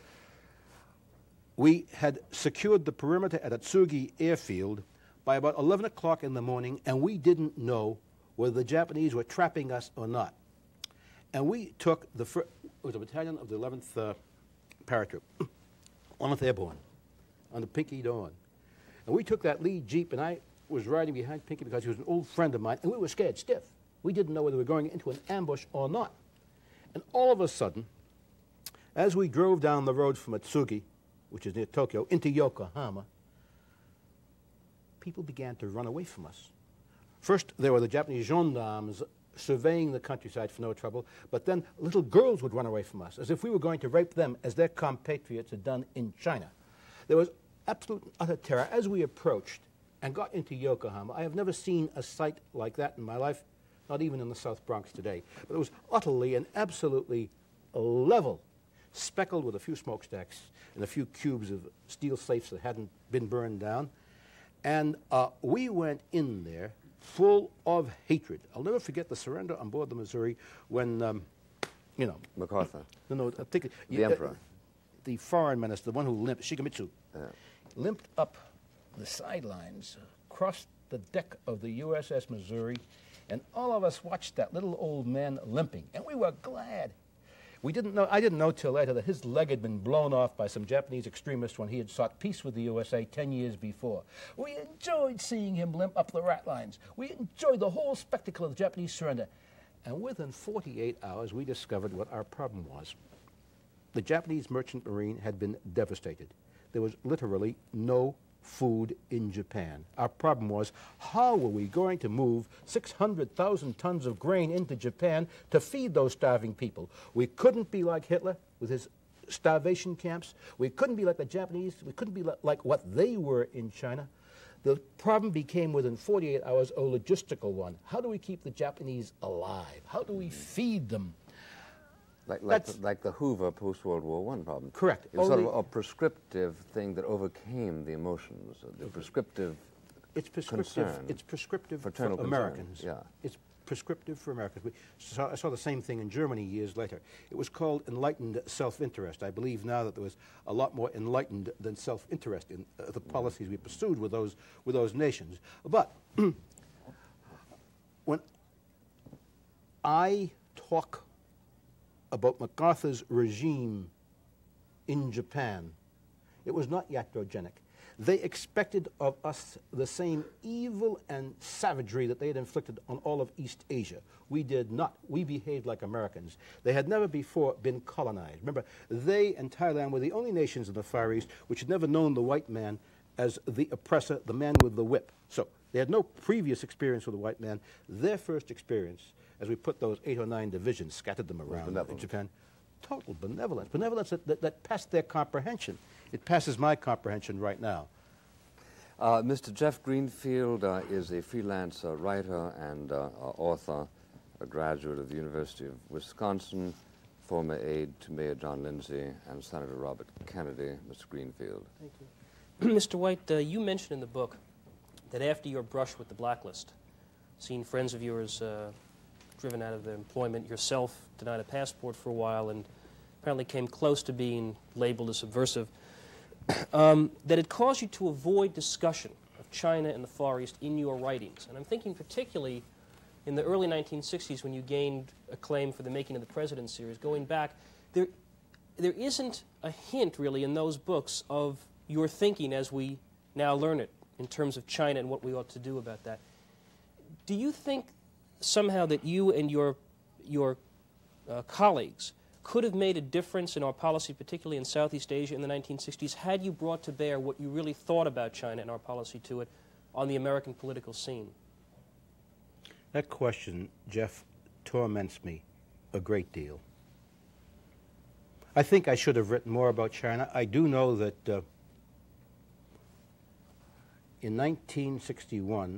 We had secured the perimeter at Atsugi Airfield by about eleven o'clock in the morning, and we didn't know whether the Japanese were trapping us or not. And we took the first, it was a battalion of the eleventh uh, Paratroop, eleventh Airborne, under Pinky Dawn. And we took that lead Jeep, and I was riding behind Pinky because he was an old friend of mine, and we were scared stiff. We didn't know whether we were going into an ambush or not. And all of a sudden, as we drove down the road from Atsugi, which is near Tokyo, into Yokohama, people began to run away from us. First, there were the Japanese gendarmes surveying the countryside for no trouble, but then little girls would run away from us, as if we were going to rape them, as their compatriots had done in China. There was absolute and utter terror. As we approached and got into Yokohama, I have never seen a sight like that in my life, not even in the South Bronx today. But it was utterly and absolutely level, speckled with a few smokestacks and a few cubes of steel safes that hadn't been burned down. And uh, we went in there full of hatred. I'll never forget the surrender on board the Missouri when, um, you know...
MacArthur.
No, no, I think...
The
uh,
Emperor.
The foreign minister, the one who limped, Shigemitsu,
Yeah.
limped up the sidelines, crossed the deck of the U S S Missouri, and all of us watched that little old man limping, and we were glad. We didn't know, I didn't know till later that his leg had been blown off by some Japanese extremists when he had sought peace with the U S A ten years before. We enjoyed seeing him limp up the rat lines. We enjoyed the whole spectacle of the Japanese surrender. And within forty-eight hours, we discovered what our problem was. The Japanese merchant marine had been devastated. There was literally no food in Japan. Our problem was, how were we going to move six hundred thousand tons of grain into Japan to feed those starving people? We couldn't be like Hitler with his starvation camps. We couldn't be like the Japanese. We couldn't be li like what they were in China. The problem became within forty-eight hours a logistical one. How do we keep the Japanese alive? How do we feed them?
Like, like, the, like the Hoover post-World War One problem.
Correct.
It was sort of
Only-
a prescriptive thing that overcame the emotions, uh, the prescriptive
It's prescriptive.
concern.
It's prescriptive for
Fraternal concern,
Americans.
yeah.
It's prescriptive for Americans. We saw, I saw the same thing in Germany years later. It was called enlightened self-interest. I believe now that there was a lot more enlightened than self-interest in uh, the policies we pursued with those with those nations. But when I talk about MacArthur's regime in Japan, it was not iatrogenic. They expected of us the same evil and savagery that they had inflicted on all of East Asia. We did not. We behaved like Americans. They had never before been colonized. Remember, they and Thailand were the only nations in the Far East which had never known the white man as the oppressor, the man with the whip. So they had no previous experience with the white man. Their first experience, as we put those eight or nine divisions, scattered them around in Japan, total benevolence. Benevolence that, that, that passed their comprehension. It passes my comprehension right now.
Uh, Mister Jeff Greenfield uh, is a freelance uh, writer and uh, uh, author, a graduate of the University of Wisconsin, former aide to Mayor John Lindsay and Senator Robert Kennedy. Mister Greenfield.
Thank you. Mister White, uh, you mentioned in the book that after your brush with the blacklist, seeing friends of yours uh, driven out of their employment, yourself denied a passport for a while and apparently came close to being labeled as subversive, um, that it caused you to avoid discussion of China and the Far East in your writings. And I'm thinking particularly in the early nineteen sixties when you gained acclaim for the Making of the President series. Going back, there, there isn't a hint really in those books of your thinking as we now learn it in terms of China and what we ought to do about that. Do you think somehow that you and your, your uh, colleagues could have made a difference in our policy, particularly in Southeast Asia in the nineteen sixties, had you brought to bear what you really thought about China and our policy to it on the American political scene?
That question, Jeff, torments me a great deal. I think I should have written more about China. I do know that uh, in nineteen sixty-one,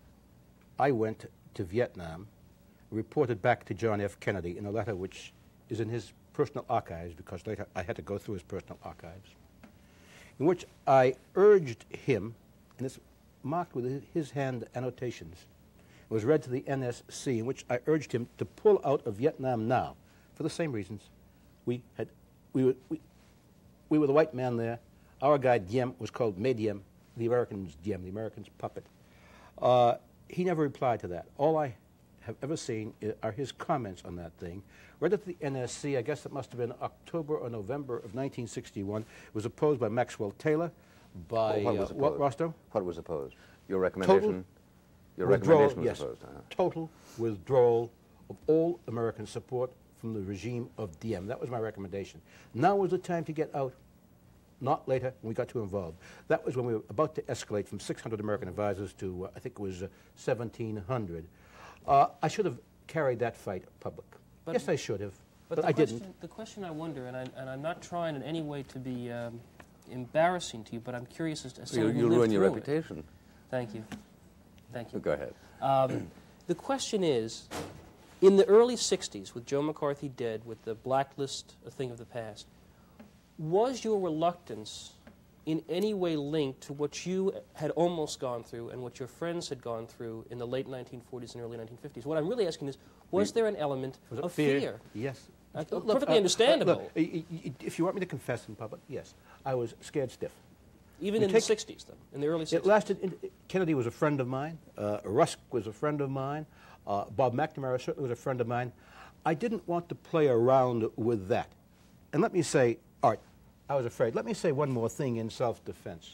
I went to Vietnam, reported back to John F. Kennedy in a letter which is in his personal archives, because later I had to go through his personal archives, in which I urged him, and it's marked with his hand annotations, it was read to the N S C, in which I urged him to pull out of Vietnam now, for the same reasons. We had, we were, we, we were the white man there. Our guy Diem was called Mediem, the Americans Diem, the Americans puppet. Uh, he never replied to that. All I have ever seen are his comments on that thing. Read it to the N S C, I guess it must have been October or November of nineteen sixty-one. It was opposed by Maxwell Taylor, by
what was
uh, what,
opposed? What was opposed? Your recommendation?
Total
Your
withdrawal,
recommendation was
yes,
opposed? Uh-huh.
Total withdrawal of all American support from the regime of Diem. That was my recommendation. Now was the time to get out, not later when we got too involved. That was when we were about to escalate from six hundred American advisors to, uh, I think it was uh, seventeen hundred. Uh, I should have carried that fight public. But yes, I should have, but, but I
question,
didn't.
The question I wonder, and, I, and I'm not trying in any way to be um, embarrassing to you, but I'm curious as to as someone who
You'll
lived
ruin your
through it.
reputation.
Thank you. Thank you.
Go ahead.
Um, the question is, in the early sixties, with Joe McCarthy dead, with the blacklist a thing of the past, was your reluctance in any way linked to what you had almost gone through and what your friends had gone through in the late nineteen forties and early nineteen fifties? What I'm really asking is, was there an element of fear?
fear? Yes.
Uh,
Look,
perfectly
uh,
understandable.
Uh, look, y y if you want me to confess in public, yes, I was scared stiff.
Even
we
in the sixties, though, in the early sixties?
It lasted. In, Kennedy was a friend of mine. Uh, Rusk was a friend of mine. Uh, Bob McNamara certainly was a friend of mine. I didn't want to play around with that. And let me say, Art, I was afraid. Let me say one more thing in self-defense.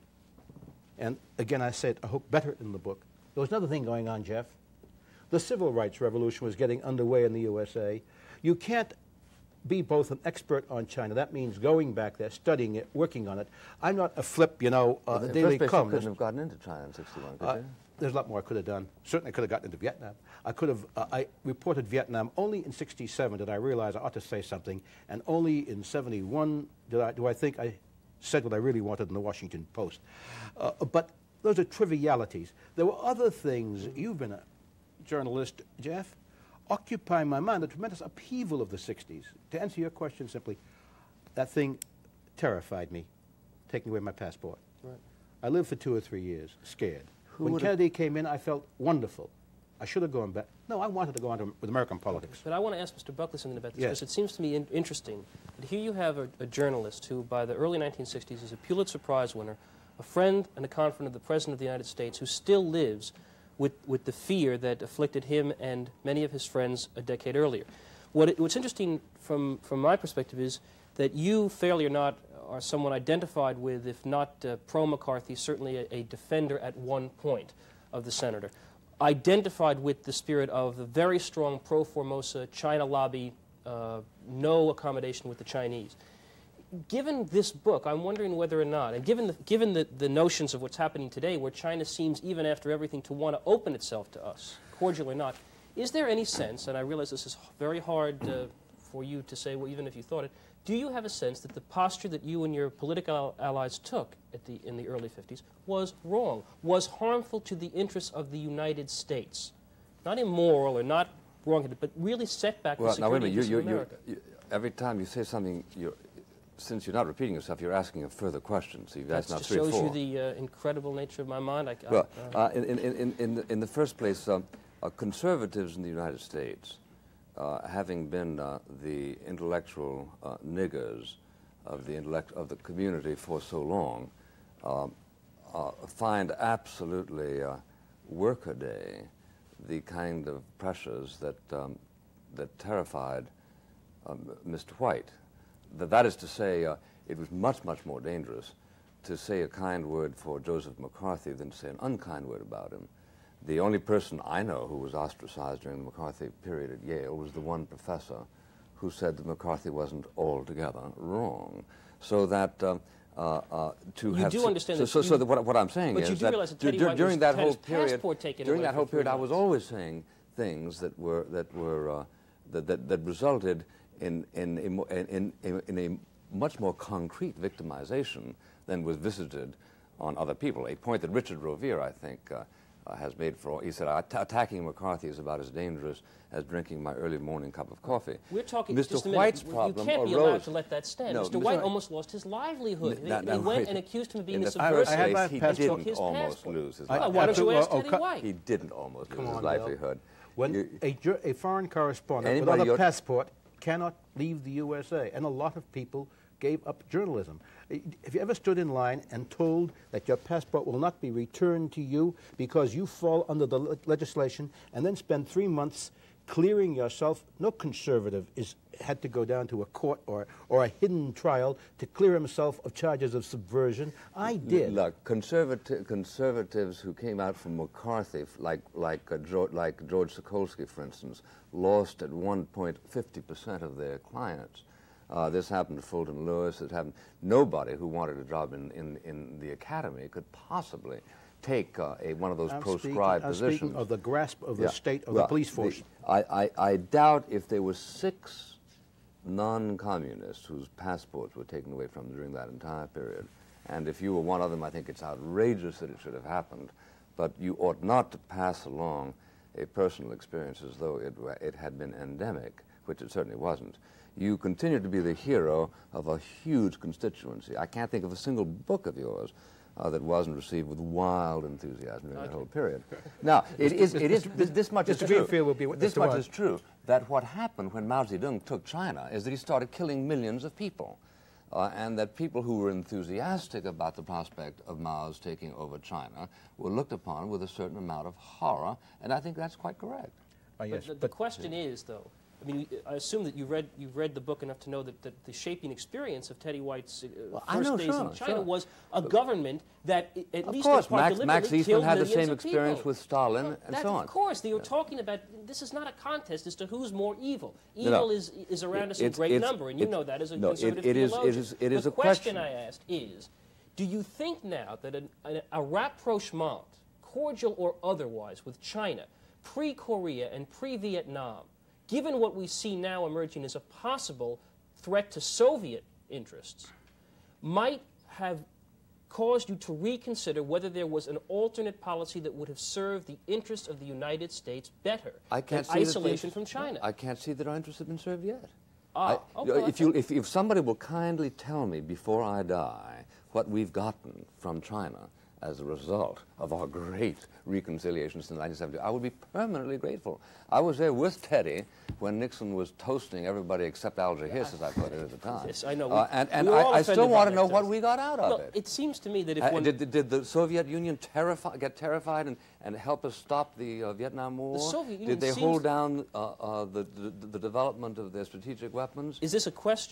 And again, I said, I hope better in the book. There was another thing going on, Jeff. The civil rights revolution was getting underway in the U S A. You can't be both an expert on China. That means going back there, studying it, working on it. I'm not a flip, you know, uh,
well,
daily
place,
columnist.
You couldn't have gotten into China in sixty-one, could
Uh,
you?
there's a lot more I could have done. Certainly I could have gotten into Vietnam. I could have, uh, I reported Vietnam only in sixty-seven did I realize I ought to say something, and only in seventy-one did I, do I think I said what I really wanted in the Washington Post. Uh, but those are trivialities. There were other things. You've been a journalist, Jeff, occupying my mind, the tremendous upheaval of the sixties. To answer your question simply, that thing terrified me, taking away my passport.
Right.
I lived for two or three years, scared.
Who
when
would've-
Kennedy came in, I felt wonderful. I should have gone back. No, I wanted to go on to, with American politics.
But I want to ask Mister Buckley something about this,
Yes.
because it seems to me in interesting that here you have a, a journalist who, by the early nineteen sixties, is a Pulitzer Prize winner, a friend and a confidant of the President of the United States, who still lives with, with the fear that afflicted him and many of his friends a decade earlier. What it, what's interesting from, from my perspective is that you, fairly or not, are someone identified with, if not uh, pro-McCarthy, certainly a, a defender at one point of the senator, identified with the spirit of the very strong pro-Formosa China lobby, uh, no accommodation with the Chinese. Given this book, I'm wondering whether or not, and given the, given the, the notions of what's happening today, where China seems, even after everything, to want to open itself to us, cordial or not, is there any sense, and I realize this is very hard uh, for you to say, well, even if you thought it, do you have a sense that the posture that you and your political allies took at the, in the early fifties was wrong, was harmful to the interests of the United States? Not immoral or not wrong, but really set back
well,
the security
now, wait a minute.
of
You, you,
America.
you, you, every time you say something, you're, since you're not repeating yourself, you're asking a further question. So you've asked now
That
three or
shows
four.
you the uh, incredible nature of my mind. I,
Well,
I, uh,
uh, in, in, in, in, the, in the first place, um, uh, conservatives in the United States, uh, having been uh, the intellectual uh, niggers of the intellect of the community for so long, um, uh, find absolutely uh, workaday the kind of pressures that um, that terrified um, Mister White. That, that is to say, uh, it was much, much more dangerous to say a kind word for Joseph McCarthy than to say an unkind word about him. The only person I know who was ostracized during the McCarthy period at Yale was the one professor who said that McCarthy wasn't altogether wrong. So that um, uh, uh, to
You
have
do
so,
understand
so,
that
so,
you-
so that what, what I'm saying
but
is
you do
that,
realize that
dur-
Teddy
dur-
White
during
was-
that
had
whole
his
period,
passport taken
during
away
that
for
whole
three
period, I was
months.
always saying things that were that were uh, that, that that resulted in in a, mo- in in in a much more concrete victimization than was visited on other people. A point that Richard Rovere, I think, uh, uh, has made for all. He said, "Att- attacking McCarthy is about as dangerous as drinking my early morning cup of coffee."
We're talking
Mister
just a minute.
White's
You
problem
can't be
arose.
allowed to let that stand.
No,
Mister
Mister
White
White-
almost lost his livelihood.
N-
They,
that-
they
now,
went
wait.
and accused him of being
In
a
the
subversive.
I had my
first place, he
passport.
didn't
His
almost
passport.
lose his
I-
Well,
livelihood.
why don't you
absolutely-
ask
oh,
Teddy
cut-
White?
He didn't almost
Come
lose his
on, Bill.
livelihood.
When
You-
a, jur- a foreign correspondent
Anybody
without a
you're-
passport cannot leave the U S A, and a lot of people gave up journalism. Uh, Have you ever stood in line and told that your passport will not be returned to you because you fall under the le- legislation, and then spend three months clearing yourself? No conservative is had to go down to a court or, or a hidden trial to clear himself of charges of subversion. I did.
Look, conservati- conservatives who came out from McCarthy, f- like like uh, George, like George Sokolsky, for instance, lost at one point fifty percent of their clients. Uh, this happened to Fulton Lewis. It happened. Nobody who wanted a job in, in, in the academy could possibly take uh, a one of those
I'm
proscribed
speaking, I'm
positions.
speaking of the grasp of the
Yeah.
state of
Well,
the police force.
the- I, I, I doubt if there were six non-communists whose passports were taken away from them during that entire period. And if you were one of them, I think it's outrageous that it should have happened. But you ought not to pass along a personal experience as though it, were, it had been endemic, which it certainly wasn't. You continue to be the hero of a huge constituency. I can't think of a single book of yours uh, that wasn't received with wild enthusiasm during that whole period. Now, it is, it is this, this much is
Mister
true.
Greenfield will be witness
This
to
much
what?
is true, that what happened when Mao Zedong took China is that he started killing millions of people. Uh, and that people who were enthusiastic about the prospect of Mao's taking over China were looked upon with a certain amount of horror, and I think that's quite correct.
Oh, yes,
But the, the question is, though, I mean, I assume that you read you've read the book enough to know that, that the shaping experience of Teddy White's uh,
Well, I
first
know,
days
sure,
in China
sure.
was a government that, i- at
Of
least
course,
in part
Max, Max
deliberately
Eastman
killed
had the
millions
same
of
experience
people.
with Stalin
Well,
and
that-
so on.
Of course, they were
Yeah.
talking about this is not a contest as to who's more evil.
No,
Evil
no.
is is around us in
It's-
great
it's-
number, and you
it's-
know that as a
no, it-
conservative
it is- it
theologian.
is- it is
the
a
question
question.
I asked is, do you think now that an, a, a rapprochement, cordial or otherwise, with China, pre-Korea and pre-Vietnam, given what we see now emerging as a possible threat to Soviet interests, might have caused you to reconsider whether there was an alternate policy that would have served the interests of the United States better
I can't
than
see that the
isolation
interest-
from China?
I can't see that our interests have been served yet.
Ah,
I-
okay.
if, you, if, if somebody will kindly tell me before I die what we've gotten from China as a result of our great reconciliation since nineteen seventy, I would be permanently grateful. I was there with Teddy when Nixon was toasting everybody except Alger Hiss, as I put it at the time.
Yes, I know.
Uh, and and
We were all
I, I
offended
still
by
want to
that
know what
toast.
we got out of
Well,
it.
it seems to me that if
Uh,
one...
did, did- did the Soviet Union terrify, get terrified and, and help us stop the uh, Vietnam War?
Soviet Union
did they
seems-
hold down uh, uh, the, the, the development of their strategic weapons?
Is this a question?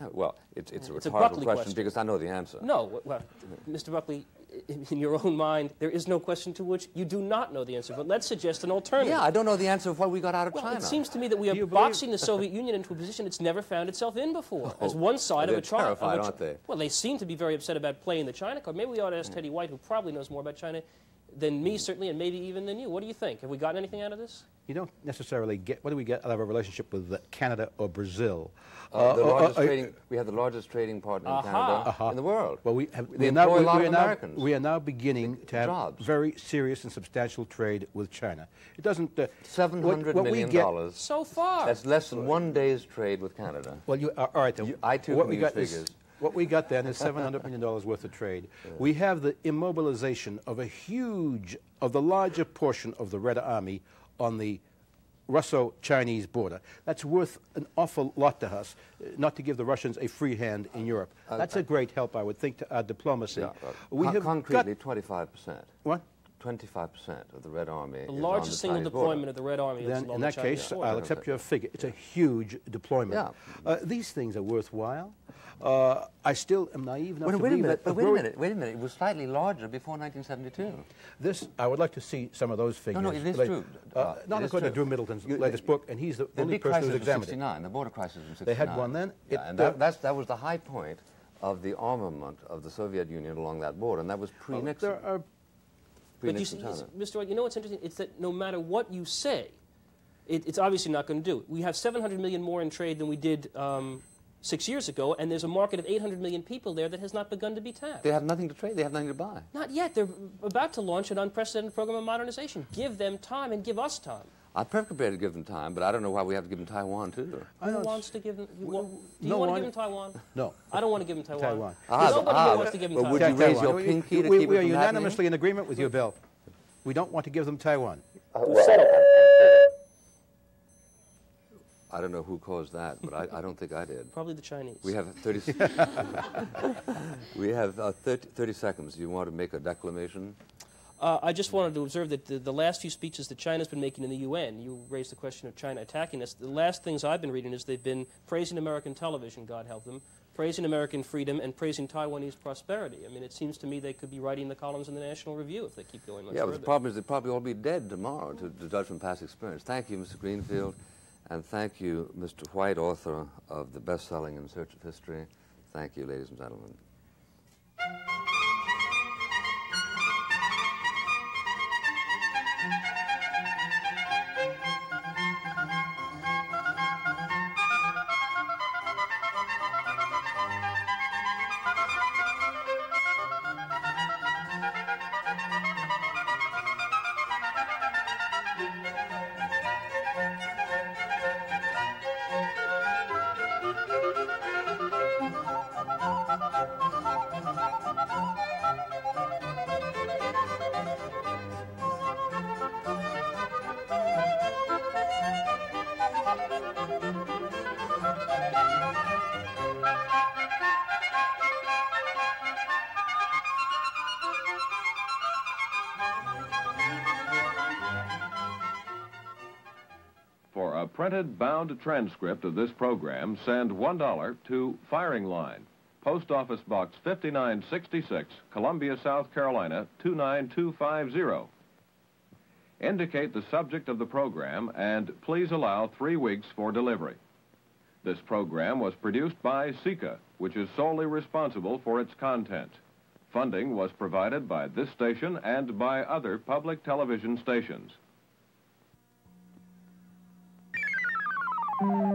Well, it's, it's a
It's a
rhetorical
Buckley
question,
question.
because I know the answer.
No, well, Mister Buckley, in, in your own mind, there is no question to which you do not know the answer. But let's suggest an alternative.
Yeah, I don't know the answer of what we got out of
Well,
China.
it seems to me that we
Do
are
you believe-
boxing the Soviet Union into a position it's never found itself in before,
Oh,
as one side
they're
of a trial.
terrified, aren't they?
Well, they seem to be very upset about playing the China card. Maybe we ought to ask Teddy White, who probably knows more about China than me, certainly, and maybe even than you. What do you think? Have we gotten anything out of this?
You don't necessarily get, what do we get out of a relationship with uh, Canada or Brazil?
Uh, the
Uh, uh,
largest
uh,
trading, we have the largest trading partner in
Aha.
Canada
Aha.
in the world.
Well, we, have,
They
we, are now,
employ
we,
a lot
we
of
are now,
Americans.
we are now beginning to have
Jobs.
very serious and substantial trade with China. It doesn't... Uh,
Seven hundred
what- what we
million
get-
dollars.
So far.
That's less than one day's trade with Canada.
Well, you, uh, all right. Then,
You- I too
what
can
we
use
got is-
figures.
what we got then is seven hundred million dollars worth of trade. We have the immobilization of a huge, of the larger portion of the Red Army on the Russo-Chinese border. That's worth an awful lot to us, uh, not to give the Russians a free hand in Europe.
Uh,
That's a great help, I would think, to our diplomacy.
Yeah, uh,
we
con-
have
concretely,
got,
twenty-five percent.
what?
twenty-five percent of the Red Army
The
is
largest
on the
single
Chinese
deployment
border.
of the Red Army is
Then,
along
in
the
that
Chinese
case,
border.
I'll accept your figure. It's a huge deployment.
Yeah.
Uh, these things are worthwhile. Uh, I still am naive enough
Wait,
to
wait a
believe
minute,
that
but wait a
growing-
minute, wait a minute. It was slightly larger before nineteen seventy-two.
This, I would like to see some of those figures.
no, it is
Like,
true.
Uh,
Uh,
not
it is
according to
true.
Drew Middleton's
You-
latest book, and he's the
The
only
big
person
crisis
who's
was
examined it.
sixty-nine, the border crisis in sixty-nine.
They had one then.
Yeah,
It,
and
uh,
that, that's, that was the high point of the armament of the Soviet Union along that border, and that was
Well,
pre-Nixon.
there are,
But you see,
Pre-Nixon China.
Mister White, you know what's interesting? It's that no matter what you say, it, it's obviously not going to do. We have seven hundred million more in trade than we did um, six years ago, and there's a market of eight hundred million people there that has not begun to be tapped.
They have nothing to trade. They have nothing to buy.
Not yet. They're about to launch an unprecedented program of modernization. Give them time and give us time.
I'm perfectly prepared to give them time, but I don't know why we have to give them Taiwan, too.
I
Who
don't-
wants to give them? You want, do you
no
want to
one-
give them Taiwan?
no.
I don't want to give them Taiwan.
Taiwan.
Ah,
Nobody
ah,
here wants to give them
but
Taiwan.
would you
Taiwan.
raise your
We-
pinky to
we,
keep
we
it
are
from
unanimously
happening?
in agreement with you, Bill. We don't want to give them Taiwan.
We've settled.
I don't know who caused that, but I, I don't think I did.
Probably the Chinese.
We have thirty. we have uh, thirty, thirty seconds. Do you want to make a declamation?
Uh, I just wanted to observe that the, the last few speeches that China's been making in the U N, you raised the question of China attacking us. The last things I've been reading is they've been praising American television, God help them, praising American freedom, and praising Taiwanese prosperity. I mean, it seems to me they could be writing the columns in the National Review if they keep going much
Yeah, but
further.
the problem is they'll probably all be dead tomorrow, to, to judge from past experience. Thank you, Mister Greenfield, and thank you, Mister White, author of the best-selling In Search of History. Thank you, ladies and gentlemen.
For a printed, bound transcript of this program, send one dollar to Firing Line, Post Office Box fifty-nine sixty-six, Columbia, South Carolina, two nine two five zero. Indicate the subject of the program and please allow three weeks for delivery. This program was produced by SICA, which is solely responsible for its content. Funding was provided by this station and by other public television stations.